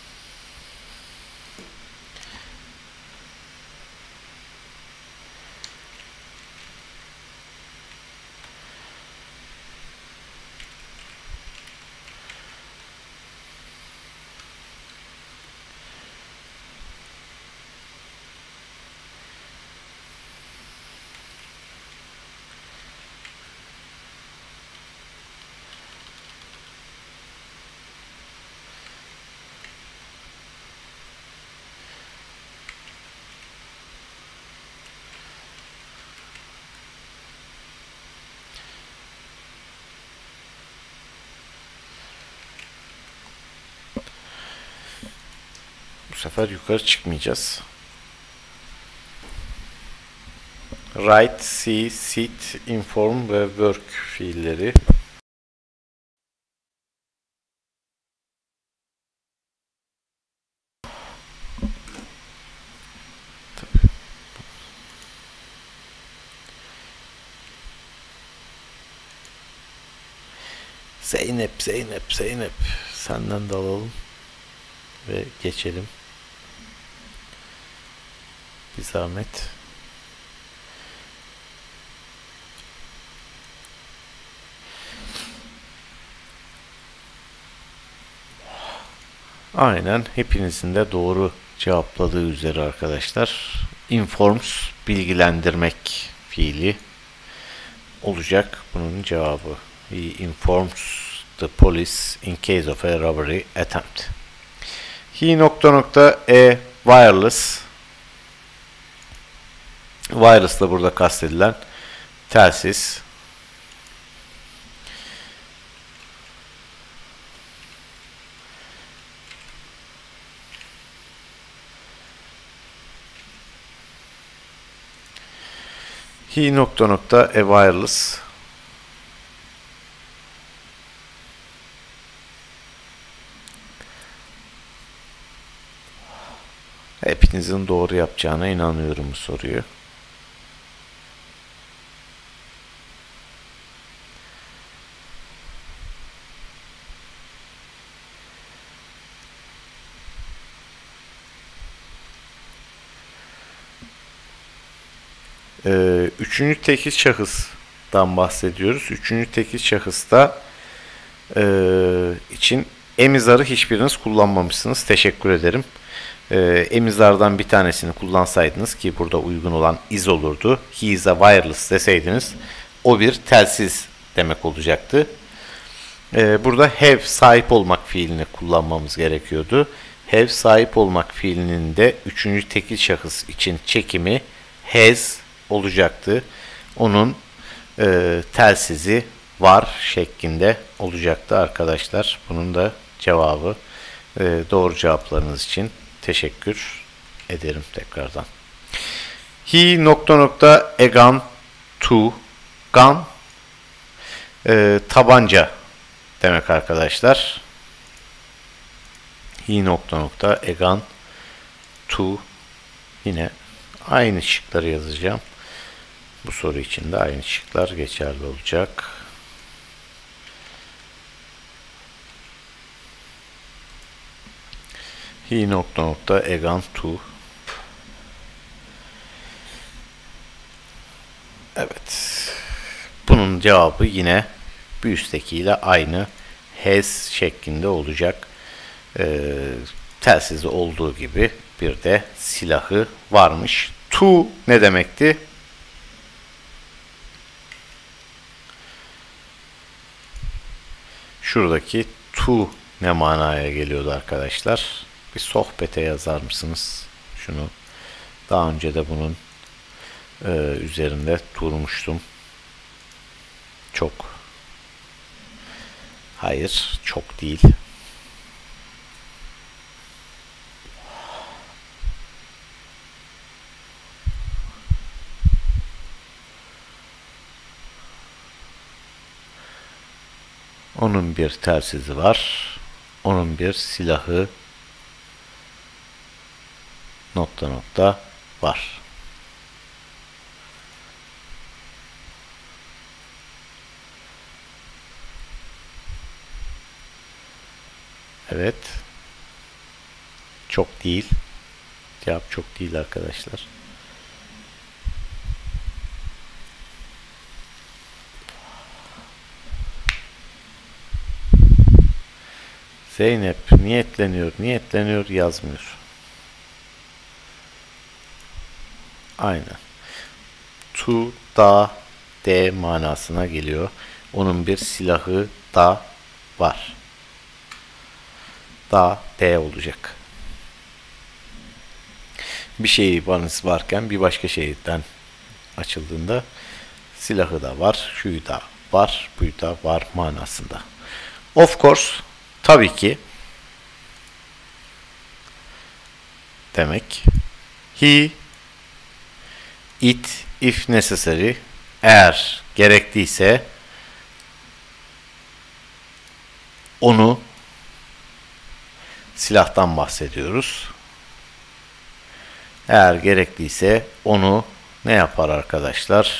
Bu sefer yukarı çıkmayacağız. Write, see, sit, inform ve work fiilleri. Zeynep, Zeynep, Zeynep. Senden de alalım ve geçelim. Bir zahmet. Aynen hepinizin de doğru cevapladığı üzere arkadaşlar. Informs bilgilendirmek fiili olacak bunun cevabı. He informs the police in case of a robbery attempt. He nokta nokta a wireless. Wireless da burada kastedilen telsiz. He nokta nokta a wireless. Hepinizin doğru yapacağına inanıyorum bu soruyu. Ee, üçüncü tekil şahıstan bahsediyoruz. Üçüncü tekil şahısta e, için emizarı hiçbiriniz kullanmamışsınız. Teşekkür ederim. E, emizardan bir tanesini kullansaydınız ki burada uygun olan is olurdu. He is a wireless deseydiniz o bir telsiz demek olacaktı. E, burada have sahip olmak fiilini kullanmamız gerekiyordu. Have sahip olmak fiilinin de üçüncü tekil şahıs için çekimi has olacaktı. Onun e, telsizi var şeklinde olacaktı arkadaşlar. Bunun da cevabı. E, doğru cevaplarınız için teşekkür ederim tekrardan. He nokta nokta a gun to gun e, tabanca demek arkadaşlar. He nokta nokta a gun to, yine aynı şıkları yazacağım. Bu soru için de aynı şıklar geçerli olacak. He nokta nokta a gun to. Evet. Bunun cevabı yine bir üsttekiyle aynı has şeklinde olacak. Ee, telsizi olduğu gibi bir de silahı varmış. To ne demekti? Şuradaki to ne manaya geliyordu arkadaşlar? Bir sohbete yazar mısınız? Şunu daha önce de bunun e, üzerinde durmuştum. Çok. Hayır, çok değil. Onun bir telsizi var. Onun bir silahı nokta nokta var. Evet. Çok değil. Cevap çok değil arkadaşlar. Zeynep niyetleniyor, niyetleniyor yazmıyor. Aynen. To, da, de manasına geliyor. Onun bir silahı da var. Da, de olacak. Bir şeyi varınız varken bir başka şeyden açıldığında silahı da var, şuyu da var, buyu da var manasında. Of course, tabii ki demek. He, it, if necessary, eğer gerekliyse onu, silahtan bahsediyoruz. Eğer gerekliyse onu ne yapar arkadaşlar?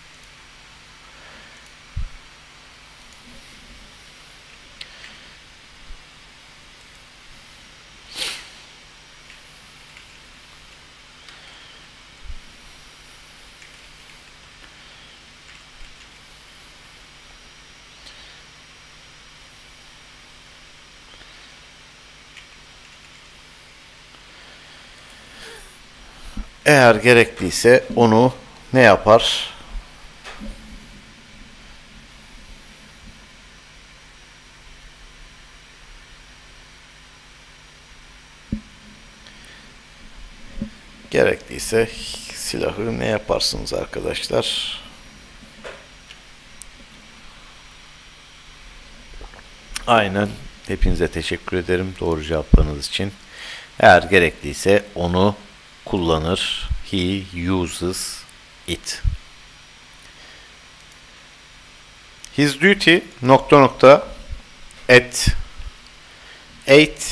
Eğer gerekliyse onu ne yapar? Gerekliyse silahı ne yaparsınız arkadaşlar? Aynen. Hepinize teşekkür ederim doğru cevaplarınız için. Eğer gerekliyse onu kullanır. He uses it. His duty nokta nokta at eight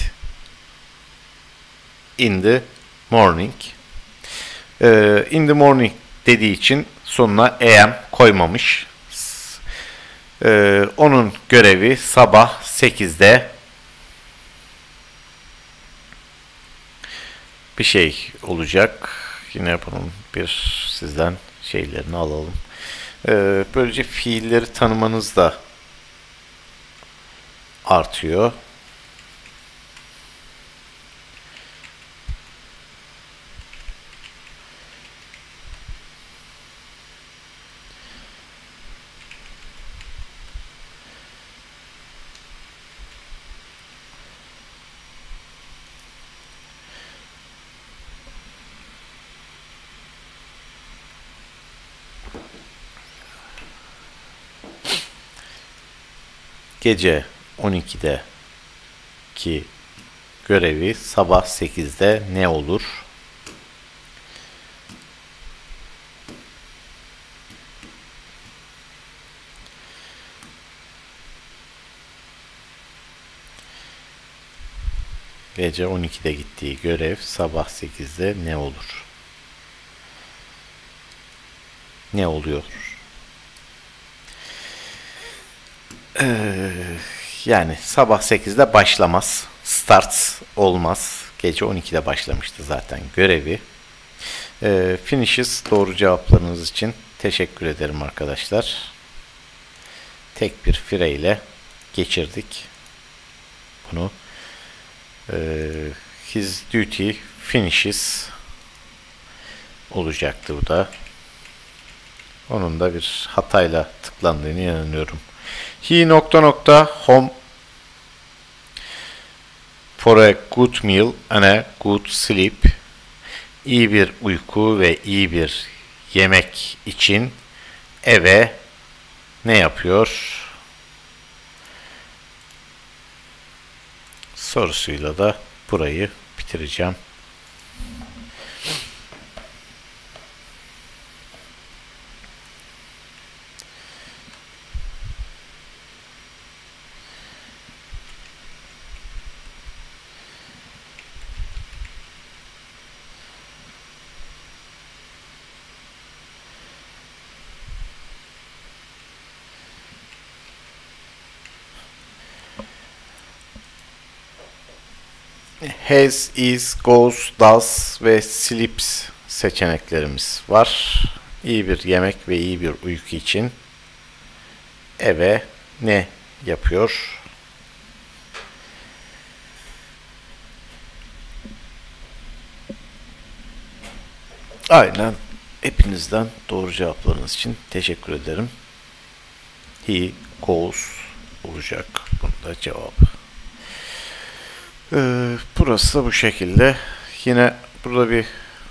in the morning. Ee, in the morning dediği için sonuna a m koymamış. Ee, onun görevi sabah sekizde bir şey olacak. Yine bunun bir sizden şeylerini alalım. Ee, böylece fiilleri tanımanız da artıyor. gece on ikideki görevi sabah sekizde ne olur? Gece on ikide gittiği görev sabah sekizde ne olur? Ne oluyor? Ee, yani sabah sekizde başlamaz. Start olmaz. Gece on ikide başlamıştı zaten görevi. Ee, finishes doğru cevaplarınız için teşekkür ederim arkadaşlar. Tek bir fireyle geçirdik bunu. Ee, his duty finishes olacaktı bu da. Onun da bir hatayla tıklandığını inanıyorum. He nokta nokta home for a good meal and a good sleep. İyi bir uyku ve iyi bir yemek için eve ne yapıyor? Sorusuyla da burayı bitireceğim. Has, is, goes, does ve sleeps seçeneklerimiz var. İyi bir yemek ve iyi bir uyku için eve ne yapıyor? Aynen. Hepinizden doğru cevaplarınız için teşekkür ederim. He goes olacak. Bunda cevap. Ee, burası da bu şekilde. Yine burada bir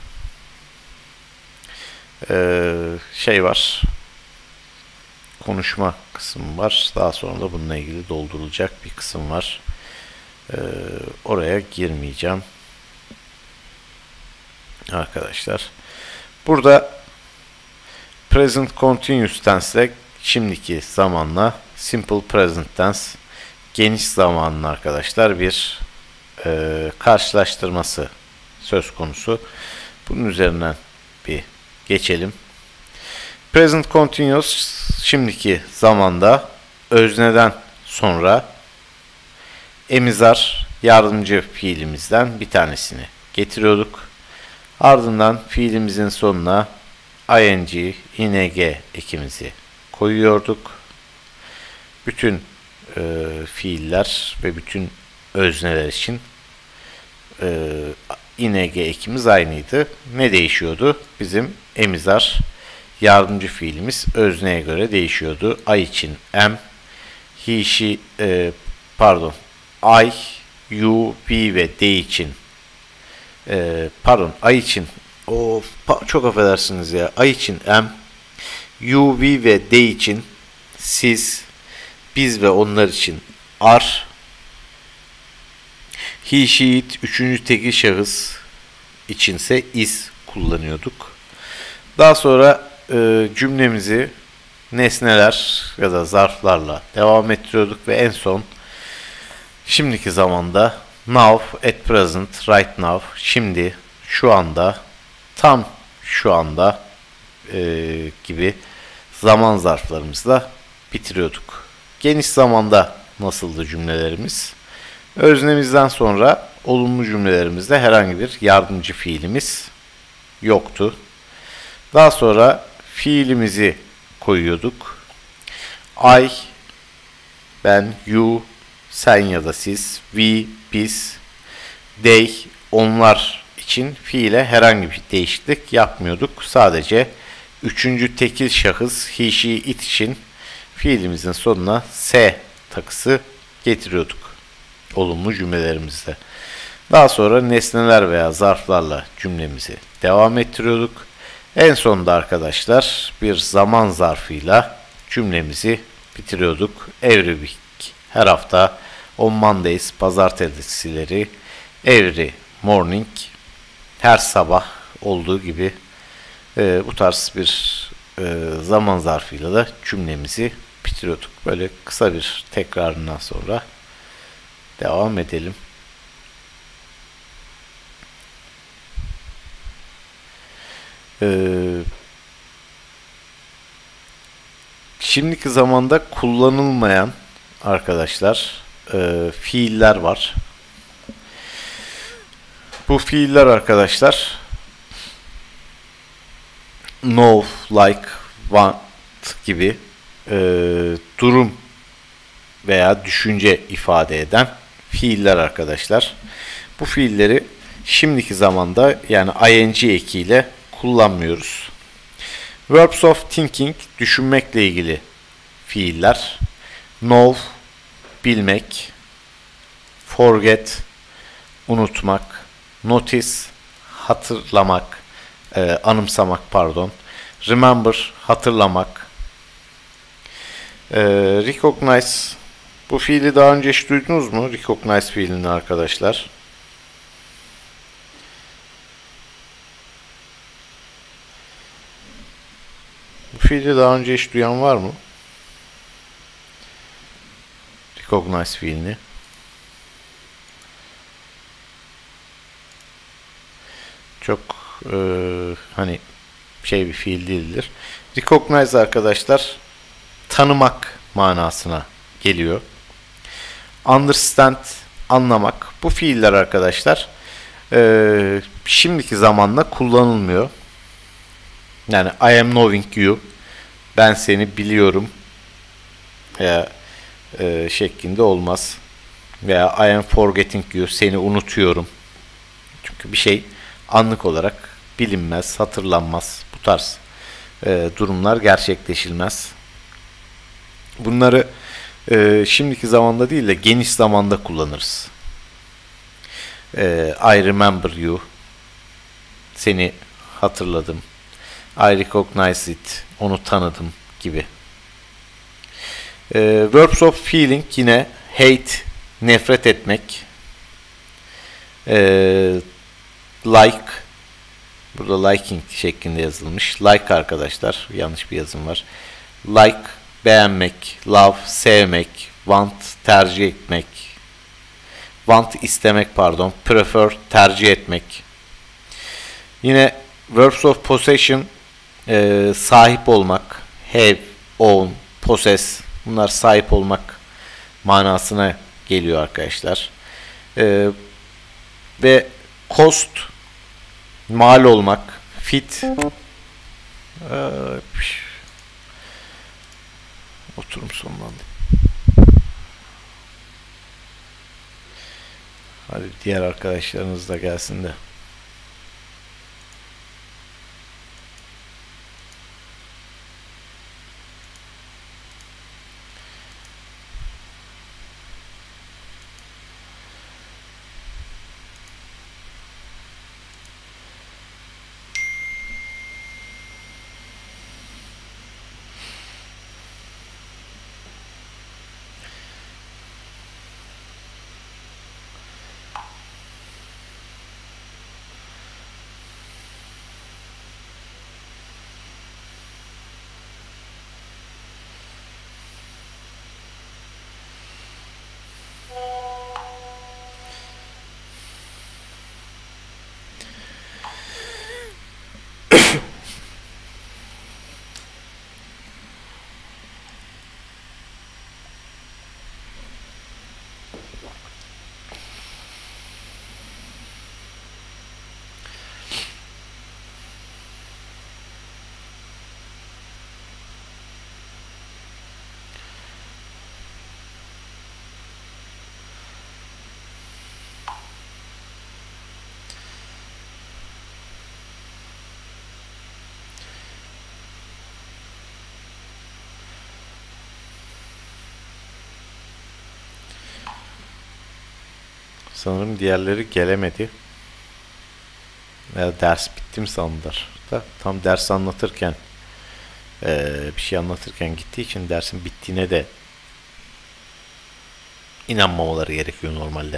e, şey var. Konuşma kısmı var. Daha sonra da bununla ilgili doldurulacak bir kısım var. Ee, oraya girmeyeceğim. Arkadaşlar. Burada present continuous tense ile şimdiki zamanla simple present tense geniş zamanın arkadaşlar bir e, karşılaştırması söz konusu. Bunun üzerinden bir geçelim. Present continuous şimdiki zamanda özneden sonra emizar yardımcı fiilimizden bir tanesini getiriyorduk. Ardından fiilimizin sonuna ing, ing ekimizi koyuyorduk. Bütün e, fiiller ve bütün özneler için e, ing ekimiz aynıydı. Ne değişiyordu? Bizim emizar yardımcı fiilimiz özneye göre değişiyordu. I için am, he, she, e, pardon, I, you, we ve they için e, pardon, I için of, çok affedersiniz ya. I için am, you, we ve they için siz, biz ve onlar için are, he, she, it, üçüncü tekil şahıs içinse is kullanıyorduk. Daha sonra e, cümlemizi nesneler ya da zarflarla devam ettiriyorduk ve en son şimdiki zamanda now, at present, right now, şimdi, şu anda, tam şu anda e, gibi zaman zarflarımızla bitiriyorduk. Geniş zamanda nasıldı cümlelerimiz? Öznemizden sonra olumlu cümlelerimizde herhangi bir yardımcı fiilimiz yoktu. Daha sonra fiilimizi koyuyorduk. I, ben, you, sen ya da siz, we, biz, they, onlar için fiile herhangi bir değişiklik yapmıyorduk. Sadece üçüncü tekil şahıs he, she, it için fiilimizin sonuna s takısı getiriyorduk olumlu cümlelerimizde. Daha sonra nesneler veya zarflarla cümlemizi devam ettiriyorduk. En sonunda arkadaşlar bir zaman zarfıyla cümlemizi bitiriyorduk. Every week her hafta on Mondays, pazartesileri, every morning, her sabah olduğu gibi e, bu tarz bir e, zaman zarfıyla da cümlemizi bitiriyorduk. Böyle kısa bir tekrarından sonra devam edelim. Ee, şimdiki zamanda kullanılmayan arkadaşlar e, fiiller var. Bu fiiller arkadaşlar know, like, want gibi e, durum veya düşünce ifade eden fiiller arkadaşlar. Bu fiilleri şimdiki zamanda yani ing ekiyle kullanmıyoruz. Verbs of thinking, düşünmekle ilgili fiiller. Know, bilmek. Forget, unutmak. Notice, hatırlamak, e, anımsamak pardon. Remember, hatırlamak. E, recognize, bu fiili daha önce hiç duydunuz mu? Recognize fiilini arkadaşlar. Bu fiili daha önce hiç duyan var mı? Recognize fiilini. Çok e, hani şey bir fiil değildir. Recognize arkadaşlar tanımak manasına geliyor. Understand, anlamak. Bu fiiller arkadaşlar e, şimdiki zamanla kullanılmıyor. Yani I am knowing you, ben seni biliyorum veya e, şeklinde olmaz. Veya I am forgetting you, seni unutuyorum. Çünkü bir şey anlık olarak bilinmez, hatırlanmaz. Bu tarz e, durumlar gerçekleşilmez. Bunları e, şimdiki zamanda değil de geniş zamanda kullanırız. E, I remember you, seni hatırladım. I recognize it, onu tanıdım gibi. E, verbs of feeling yine hate, nefret etmek. E, like, burada liking şeklinde yazılmış. Like arkadaşlar, yanlış bir yazım var. Like, beğenmek. Love, sevmek. Want, tercih etmek. Want, istemek pardon. Prefer, tercih etmek. Yine verbs of possession, e, sahip olmak. Have, own, possess. Bunlar sahip olmak manasına geliyor arkadaşlar. E, ve cost, mal olmak. Fit, e, oturum sonlandı. Hadi diğer arkadaşlarınız da gelsin de. Sanırım diğerleri gelemedi. Ya ders bitti mi sandılar. Da tam ders anlatırken e, bir şey anlatırken gittiği için dersin bittiğine de İnanmamaları gerekiyor normalde.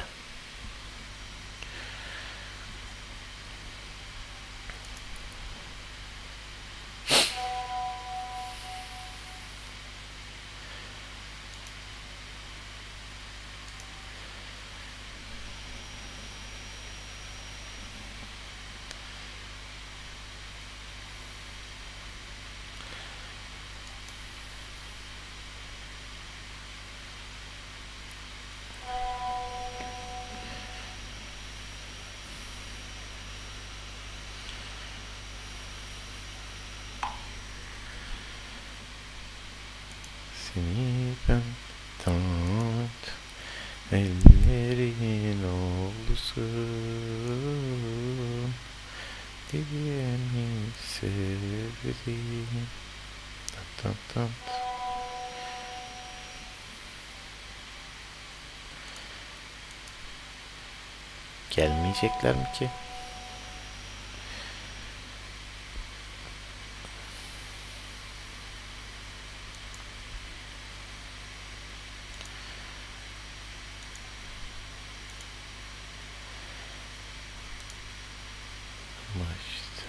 Seni ben tat, ellerin olsun, diyeni sevdim. Tat tat tat. Gelmeyecekler mi ki? Başta.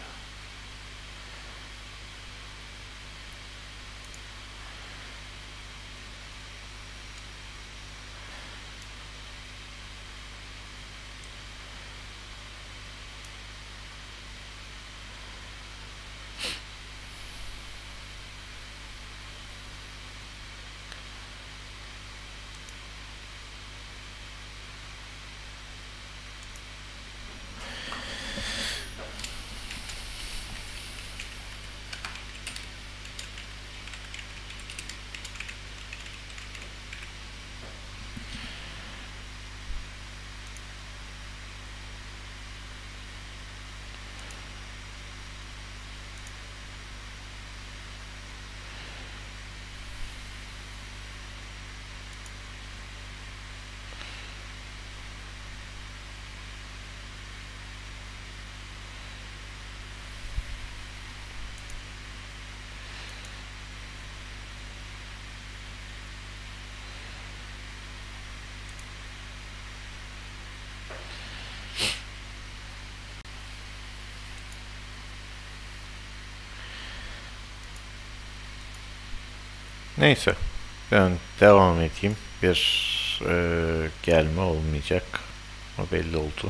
Neyse, ben devam edeyim. Bir e, gelme olmayacak. O belli oldu.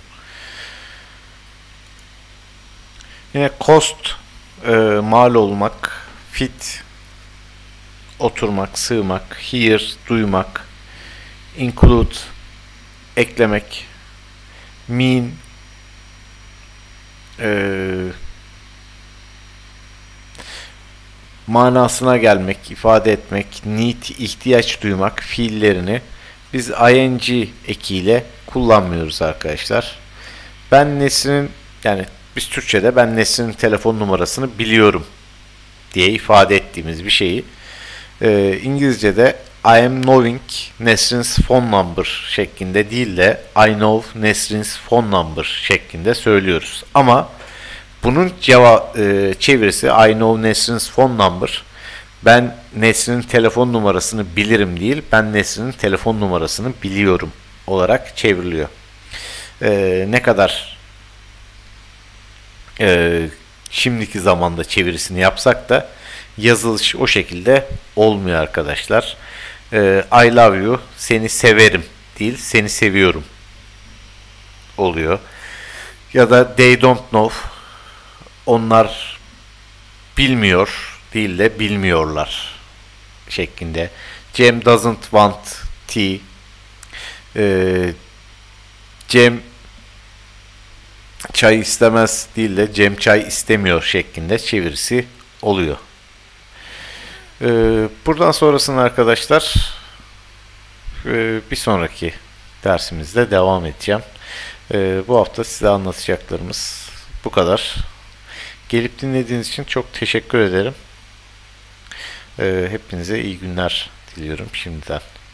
Yine cost, e, mal olmak, fit, oturmak, sığmak, hear, duymak, include, eklemek, mean, e, manasına gelmek, ifade etmek, need, ihtiyaç duymak fiillerini biz ing ekiyle kullanmıyoruz arkadaşlar. Ben Nesrin'in, yani biz Türkçe'de ben Nesrin'in telefon numarasını biliyorum diye ifade ettiğimiz bir şeyi e, İngilizce'de I am knowing Nesrin's phone number şeklinde değil de I know Nesrin's phone number şeklinde söylüyoruz. Ama bunun cevap e, çevirisi I know Nesrin's phone number. Ben Nesrin'in telefon numarasını bilirim değil, ben Nesrin'in telefon numarasını biliyorum olarak çevriliyor. E, ne kadar e, şimdiki zamanda çevirisini yapsak da yazılış o şekilde olmuyor arkadaşlar. E, I love you, seni severim değil, seni seviyorum oluyor. Ya da they don't know, onlar bilmiyor değil de bilmiyorlar şeklinde. Cem doesn't want tea. Ee, Cem çay istemez değil de Cem çay istemiyor şeklinde çevirisi oluyor. Ee, buradan sonrasını arkadaşlar e, bir sonraki dersimizde devam edeceğim. Ee, bu hafta size anlatacaklarımız bu kadar. Gelip dinlediğiniz için çok teşekkür ederim. Ee, hepinize iyi günler diliyorum şimdiden.